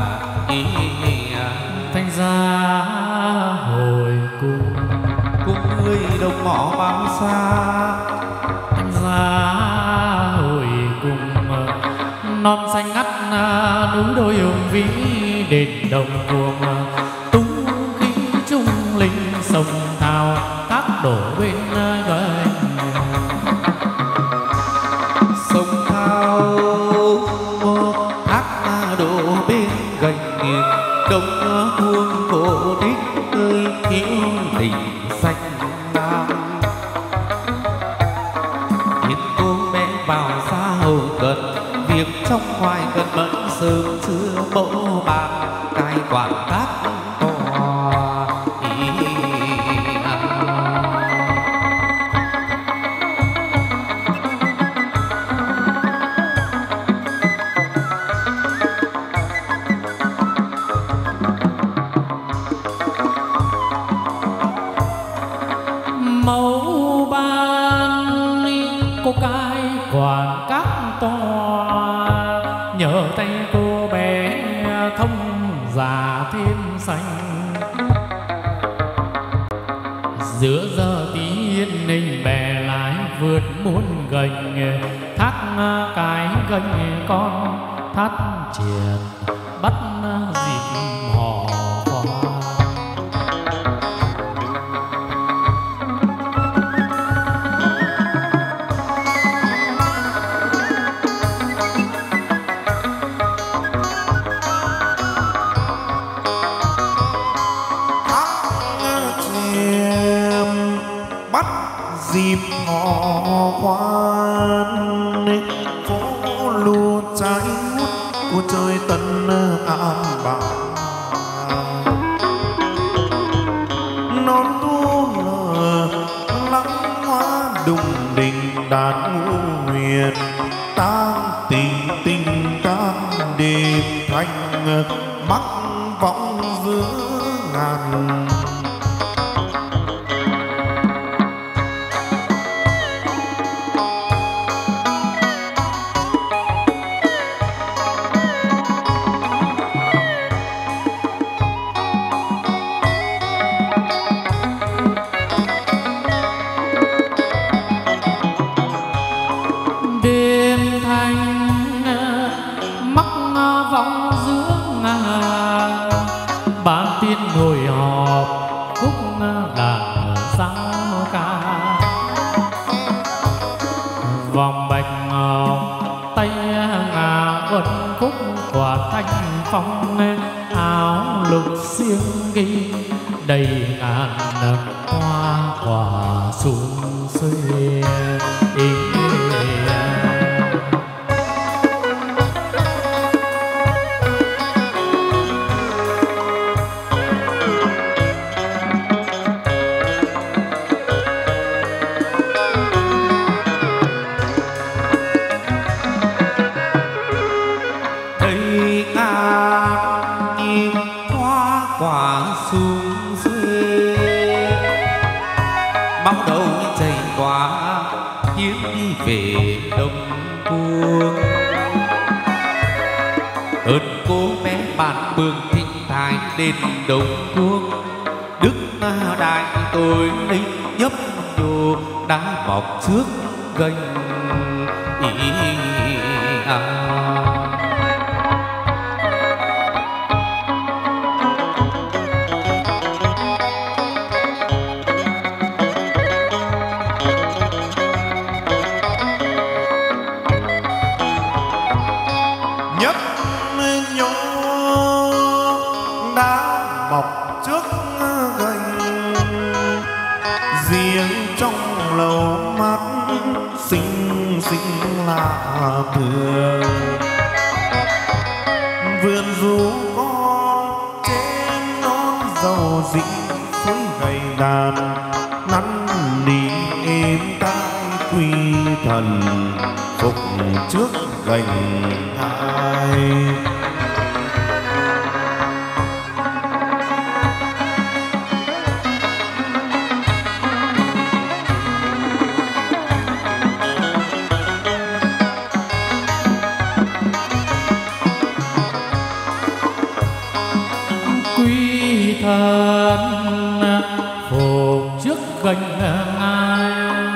thanh gia hồi cung cùng người đồng mỏ bao xa thanh gia hồi cung non xanh ngắt núi đôi hùng vĩ đền đồng cuồng tung khí trung linh sông thao thác đổ bên gành sông thao thác đổ bên gành nghiêng đông cuồng cổ tích ơi hiếu tình xanh lam nhìn cô bé vào xa hầu cận việc trong ngoài cần mẫn sớm xưa mẫu bàn cai quản các mẫu ban cô cai quản các tòa nhờ tay cô bé thông già thêm xanh giữa giờ tí yên ninh bè lái vượt muôn gành thác cái gành con thắt triền bắt dịp hò hoa bắt dịp họ khoan phố lùa trái ngút của trời tân an bà non tu lờ lắng hoa đùng đình đàn ngũ huyền tang tình tình tang đêm thanh mắc vọng giữa ngàn ban tiên ngồi họp khúc đàn sao ca vòng bạch ngọc tay ngà vân khúc quả thanh phong áo lục xiêm ghi đầy ngàn hoa quả sum xuê máu đầu chảy qua hiến đi về đông cuông ơn cô bé bạn bường thịnh thái đến đông cuông đức đại tôi lấy nhấp nhô đá bọc trước gành thường vườn ru con trên non dầu dĩ suối gầy đàn nắn đi êm tai quy thần phục trước gành hai. Quy thần phục trước gành ngai,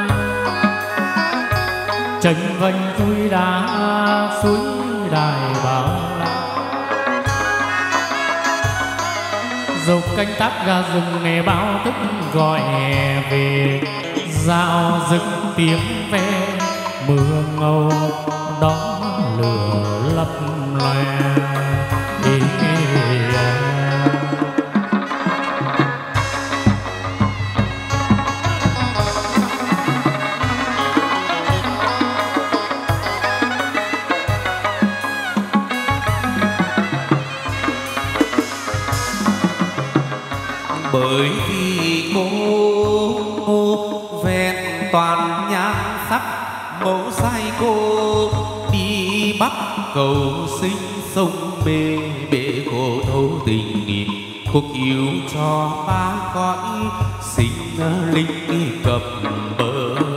tranh vành tôi đã suối đài bảo la. Dầu canh tác gà rừng nghe báo thức gọi về, dạo rừng tiếng ve mưa ngâu đó lửa lấp loè. Bởi vì cô vẹn toàn nhan sắc mẫu sai cô đi bắc cầu sinh sông bê bể khổ thấu tình cuộc yêu cho ba cõi sinh linh cập bờ.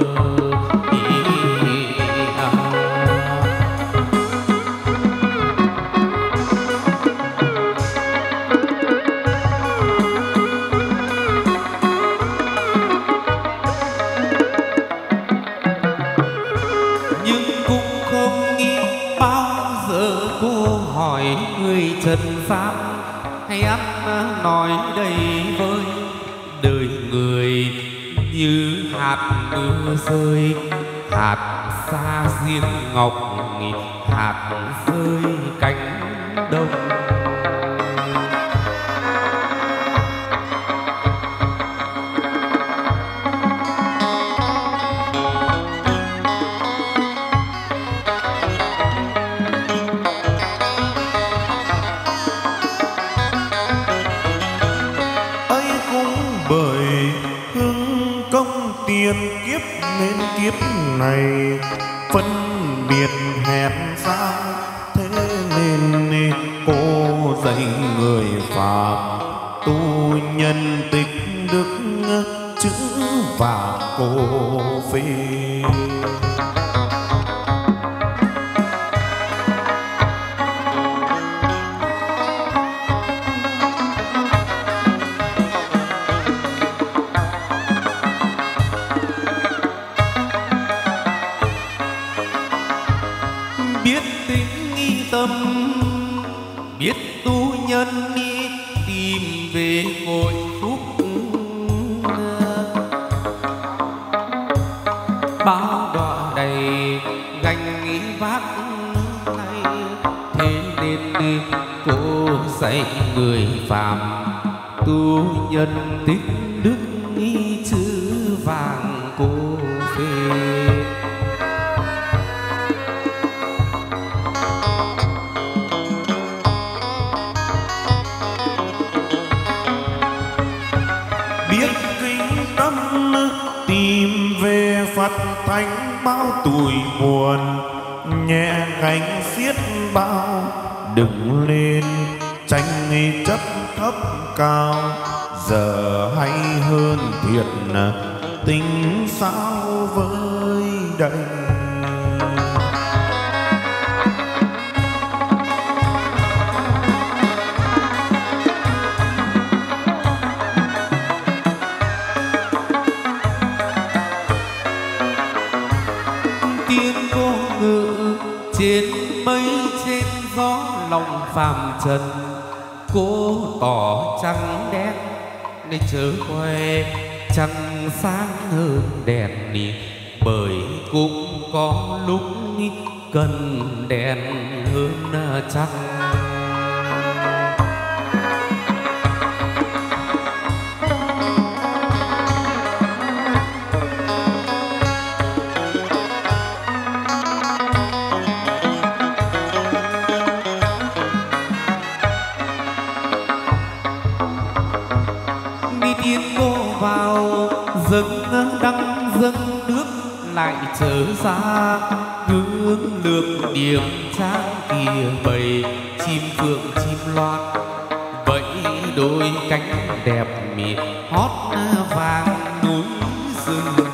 Trần gian hay ăn nói đầy vơi, đời người như hạt mưa rơi, hạt xa riêng ngọc, hạt rơi cánh đồng. Kiếp nên kiếp này phân biệt hèn sao, thế nên cô dạy người phạm tu nhân tích đức chữ và cô phê. Biết tu nhân đi tìm về cội phúc, bao đọa đầy gánh vác này, thế nên cô dạy người phàm tu nhân tích đức chữ vàng cô phê. Tìm về Phật thánh bao tuổi buồn, nhẹ gánh xiết bao đừng lên tranh chấp thấp cao. Giờ hay hơn thiệt tính sao với đây. Trên mây trên gió lòng phàm trần, cô tỏ trắng đen để chớ quay trăng sáng hơn đèn đi, bởi cũng có lúc cần đèn hơn trăng. dâng đăng dâng nước lại trở ra hướng lược điểm trang kia bầy chim phượng chim loan vẫy đôi cánh đẹp mịt hót vàng núi rừng.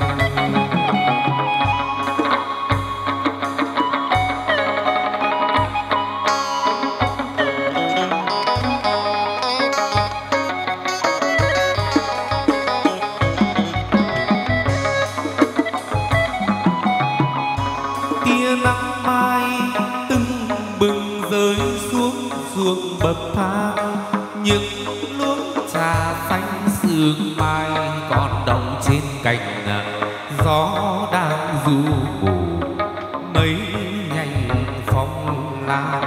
Bậc thang những luống trà xanh sương mai còn đọng trên cành gió đang du mù mấy nhành phong lan.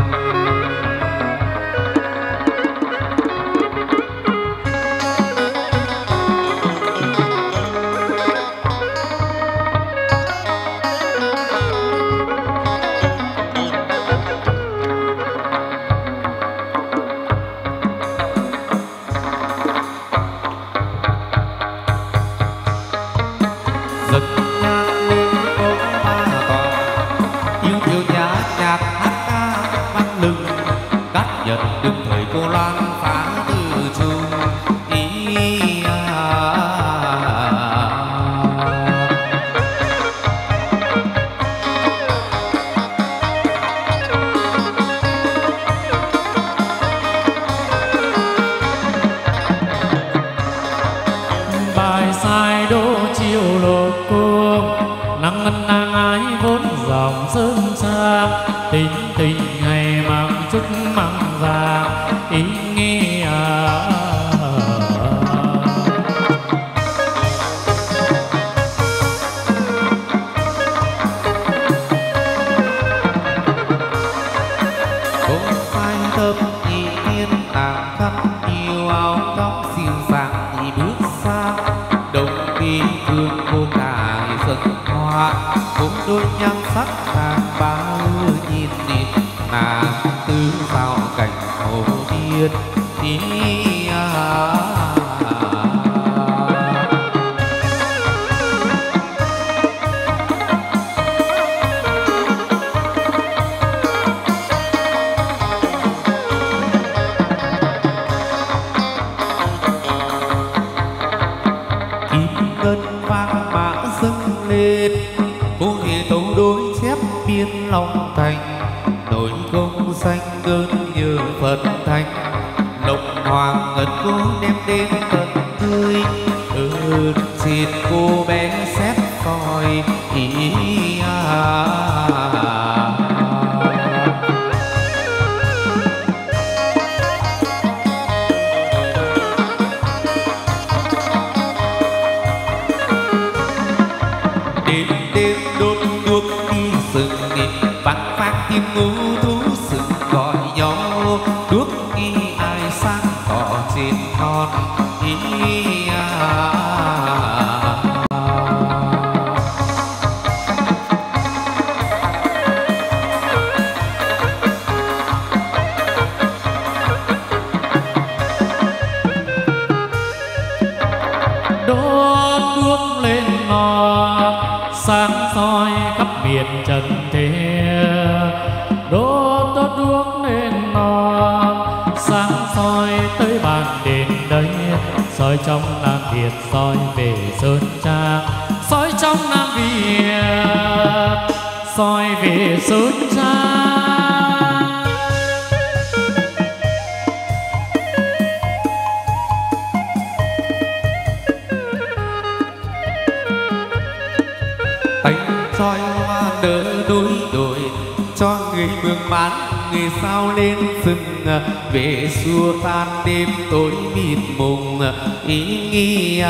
Về xua tan đêm tối mịt mùng ý nghĩa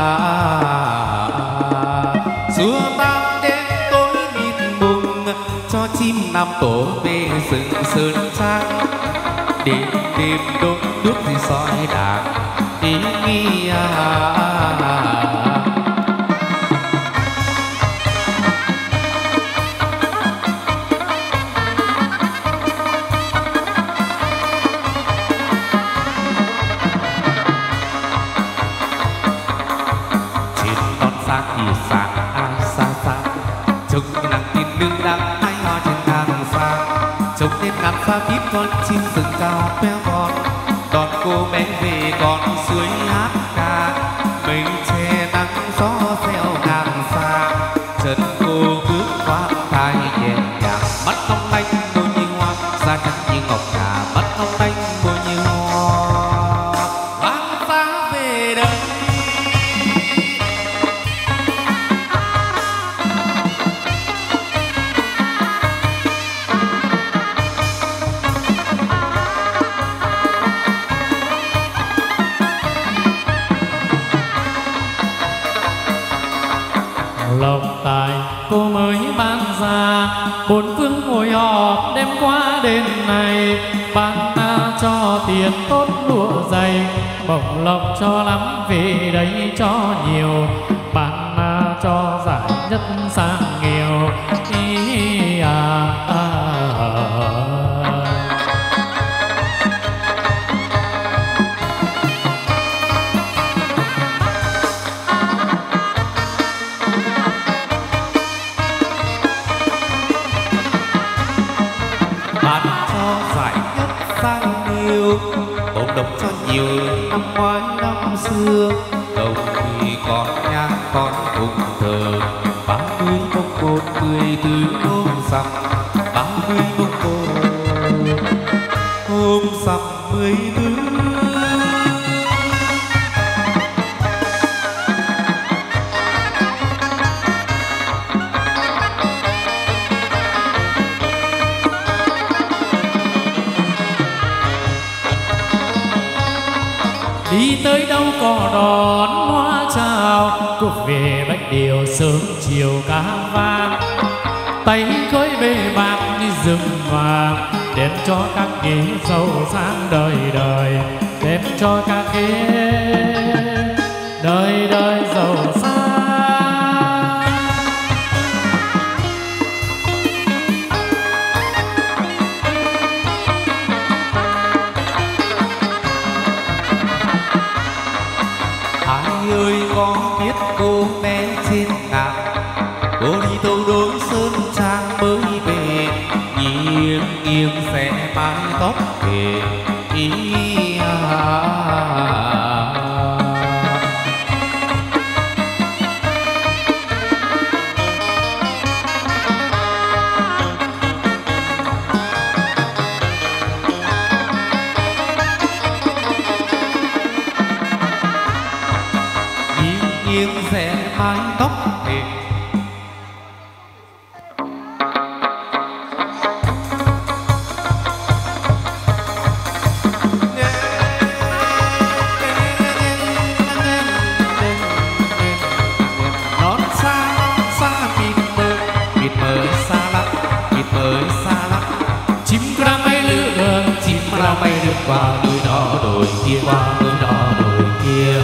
xua tan đêm tối mịt mùng cho chim nằm tổ về rừng sơn trang đêm đêm đốt nước thì soi đàn ý nghĩa. trông lên ngắm xa tít con chim rừng cao bé con đón cô bé về con suối hát ca mây che nắng gió theo ngàn xa chân cô bước qua tai nhẹ nhàng mắt long lanh môi như hoa da trắng như ngọc ngà mắt long lanh môi như hoa hoang phá về đây. Lộc tài cô mới ban ra bốn phương ngồi họp đêm qua đêm này ban cho tiền tốt lụa dày bổng lộc cho lắm về đây cho nhiều ban cho giải nhất sang nghèo ý bổng lộc cho nhiều năm ngoái năm xưa đồng thì còn nhang con cùng thờ 30 bông cột tươi từ hôm sầm 30 bông cột hôm sầm 14. đi tới đâu có đón hoa chào cuộc về bách điều sớm chiều cá vang tay khơi bê bạc như rừng vàng đem cho các ghế giàu sang đời đời đem cho các ghế đời đời giàu sang. Ơi có biết cô bé trên ngàn cô đi tâu đối sơn trang mới về nghiêng nghiêng xẻ mái tóc về nghiêng xẻ mái tóc về non xa mịt mờ xa lắm mịt mờ xa lắm Chim ra bay lượn chim ra bay lượn qua núi đó đồi kia qua núi đó đồi kia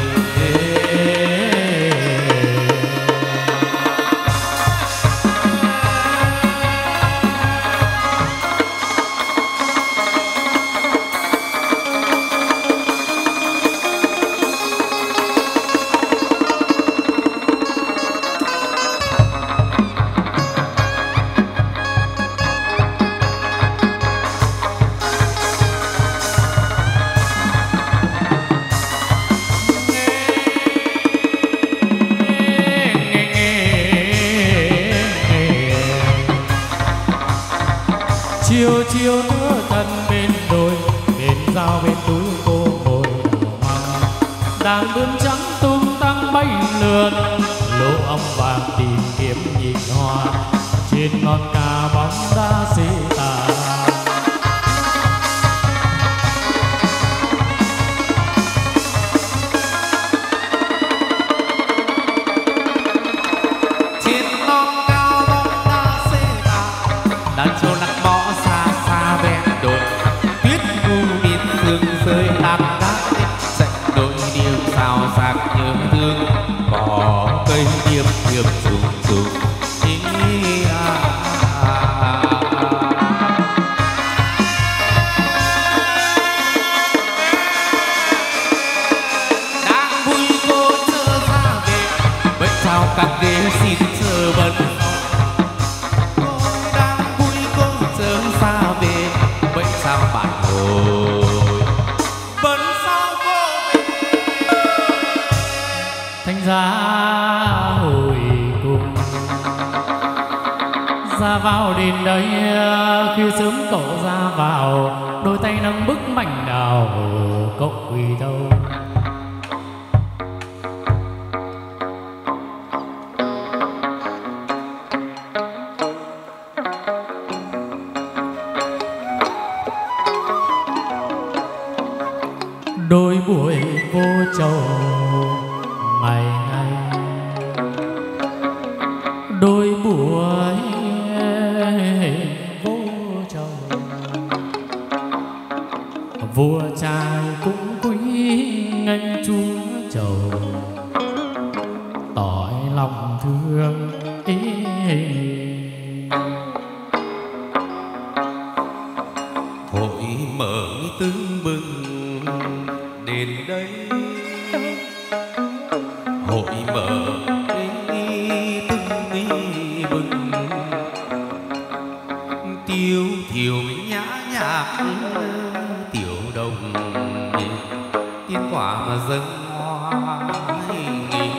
chiều chiều nữa thân bên đồi bên dao bên túi cô ngồi đào măng đàn bướm trắng tung tăng bay lượn lỗ ong vàng tìm kiếm nhịp hoa trên non cà bóng đá xê tà. trên non cao bóng đá xê tà đàn trâu lắc mõ xa xa bên đồi tuyết ngu miên sương rơi tàn đá dậy đôi điệu sao sạc nhớ thương bỏ cây điềm điềm rụng rụng đang vui cô trở ra về với chào các ghế xin chờ bận đang vui cô trở ra về ra hồi cùng. Ra vào đền đấy khi sớm cậu ra vào, đôi tay nâng bức mảnh đào cậu quỳ đâu. Đôi buổi vô trầu ngày ngày, đôi buổi vô trầu, vua trai cũng quý nghênh chúa trầu, tỏi lòng thương ý. Hội mở tưng bừng đến đây, hội mở tưng bừng, tiêu thiểu nhã nhạc tiểu đồng, tiên quả mà dâng hoa nghìn.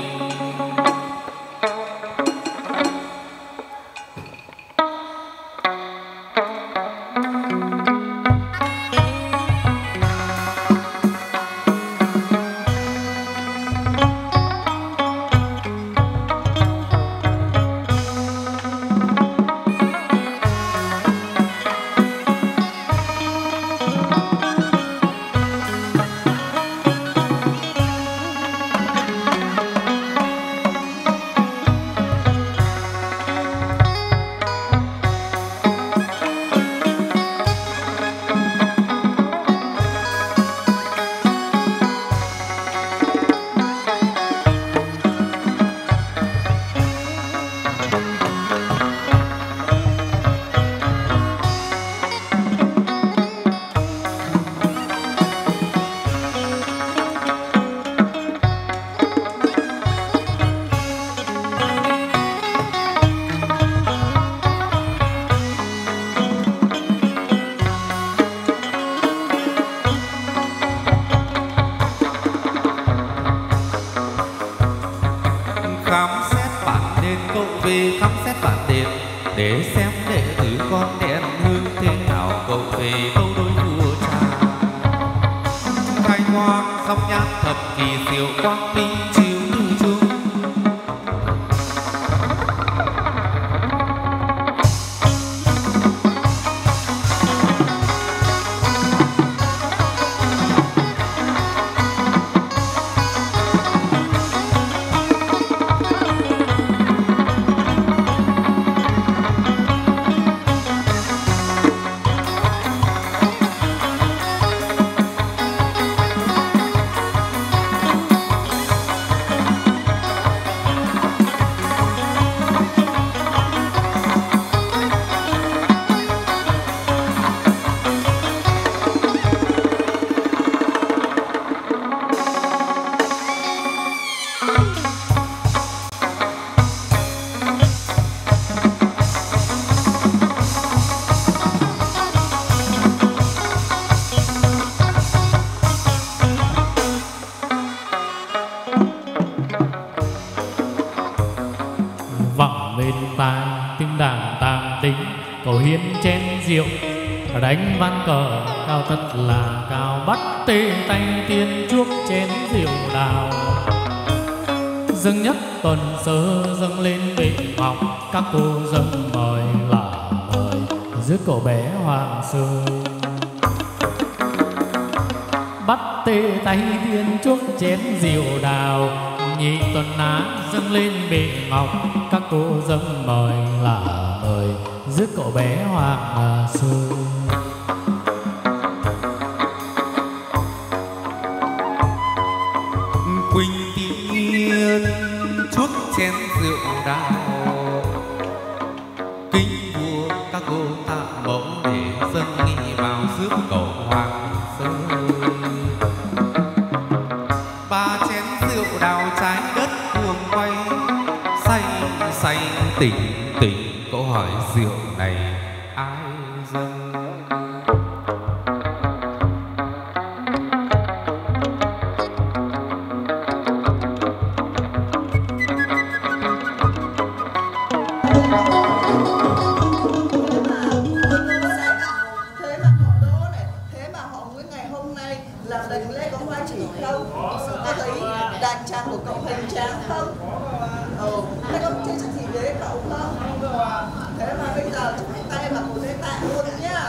Khám xét bản đền để xem đệ tử con đèn hương thế nào, cậu về câu đôi vua cha khai quang song nhãn thật kỳ diệu, quang minh chiếu như chuông. Cầu hiến chén rượu đánh ván cờ cao thật là cao, bắt tê tay tiên chuốc chén rượu đào. Dâng nhất tuần sơ dâng lên bệ ngọc, các cô dâng mời là mời giữa cậu bé hoàng sơ. Bắt tê tay tiên chuốc chén rượu đào, nhị tuần á dâng lên bệ ngọc, các cô dâng mời là mời giữa cậu bé hoàng sơ. Quỳnh tiên chuốc chén rượu đào, kính vua các cô tạ mẫu để dâng nghi vào rước cậu hoàng sơ. Ba chén rượu đào trái đất cuồng quay, say say tỉnh tỉnh, câu hỏi rượu này ai dâng? anh trai của cậu hoành tráng không? Thế có chơi gì với cậu không? Thế mà bây giờ chúc tay vào một cái tạ luôn nhá.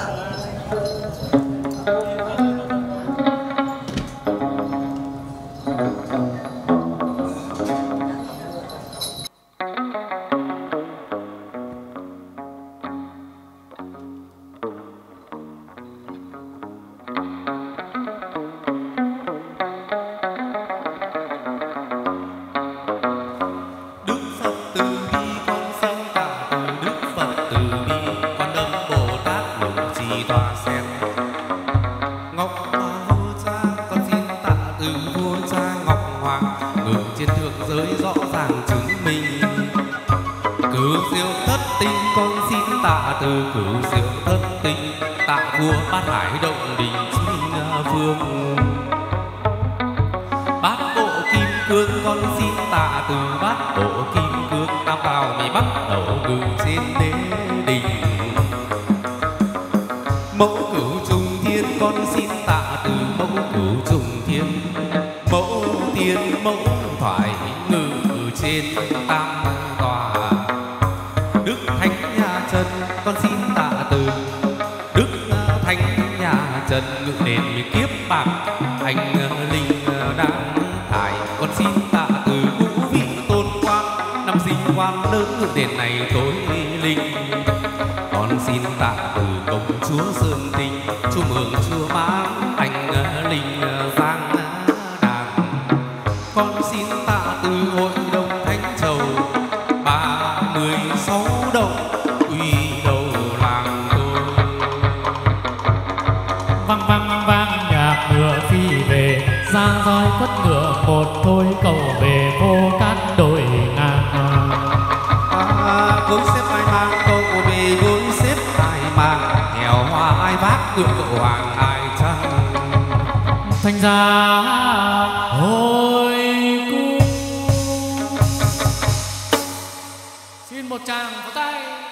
Xin một tràng pháo tay.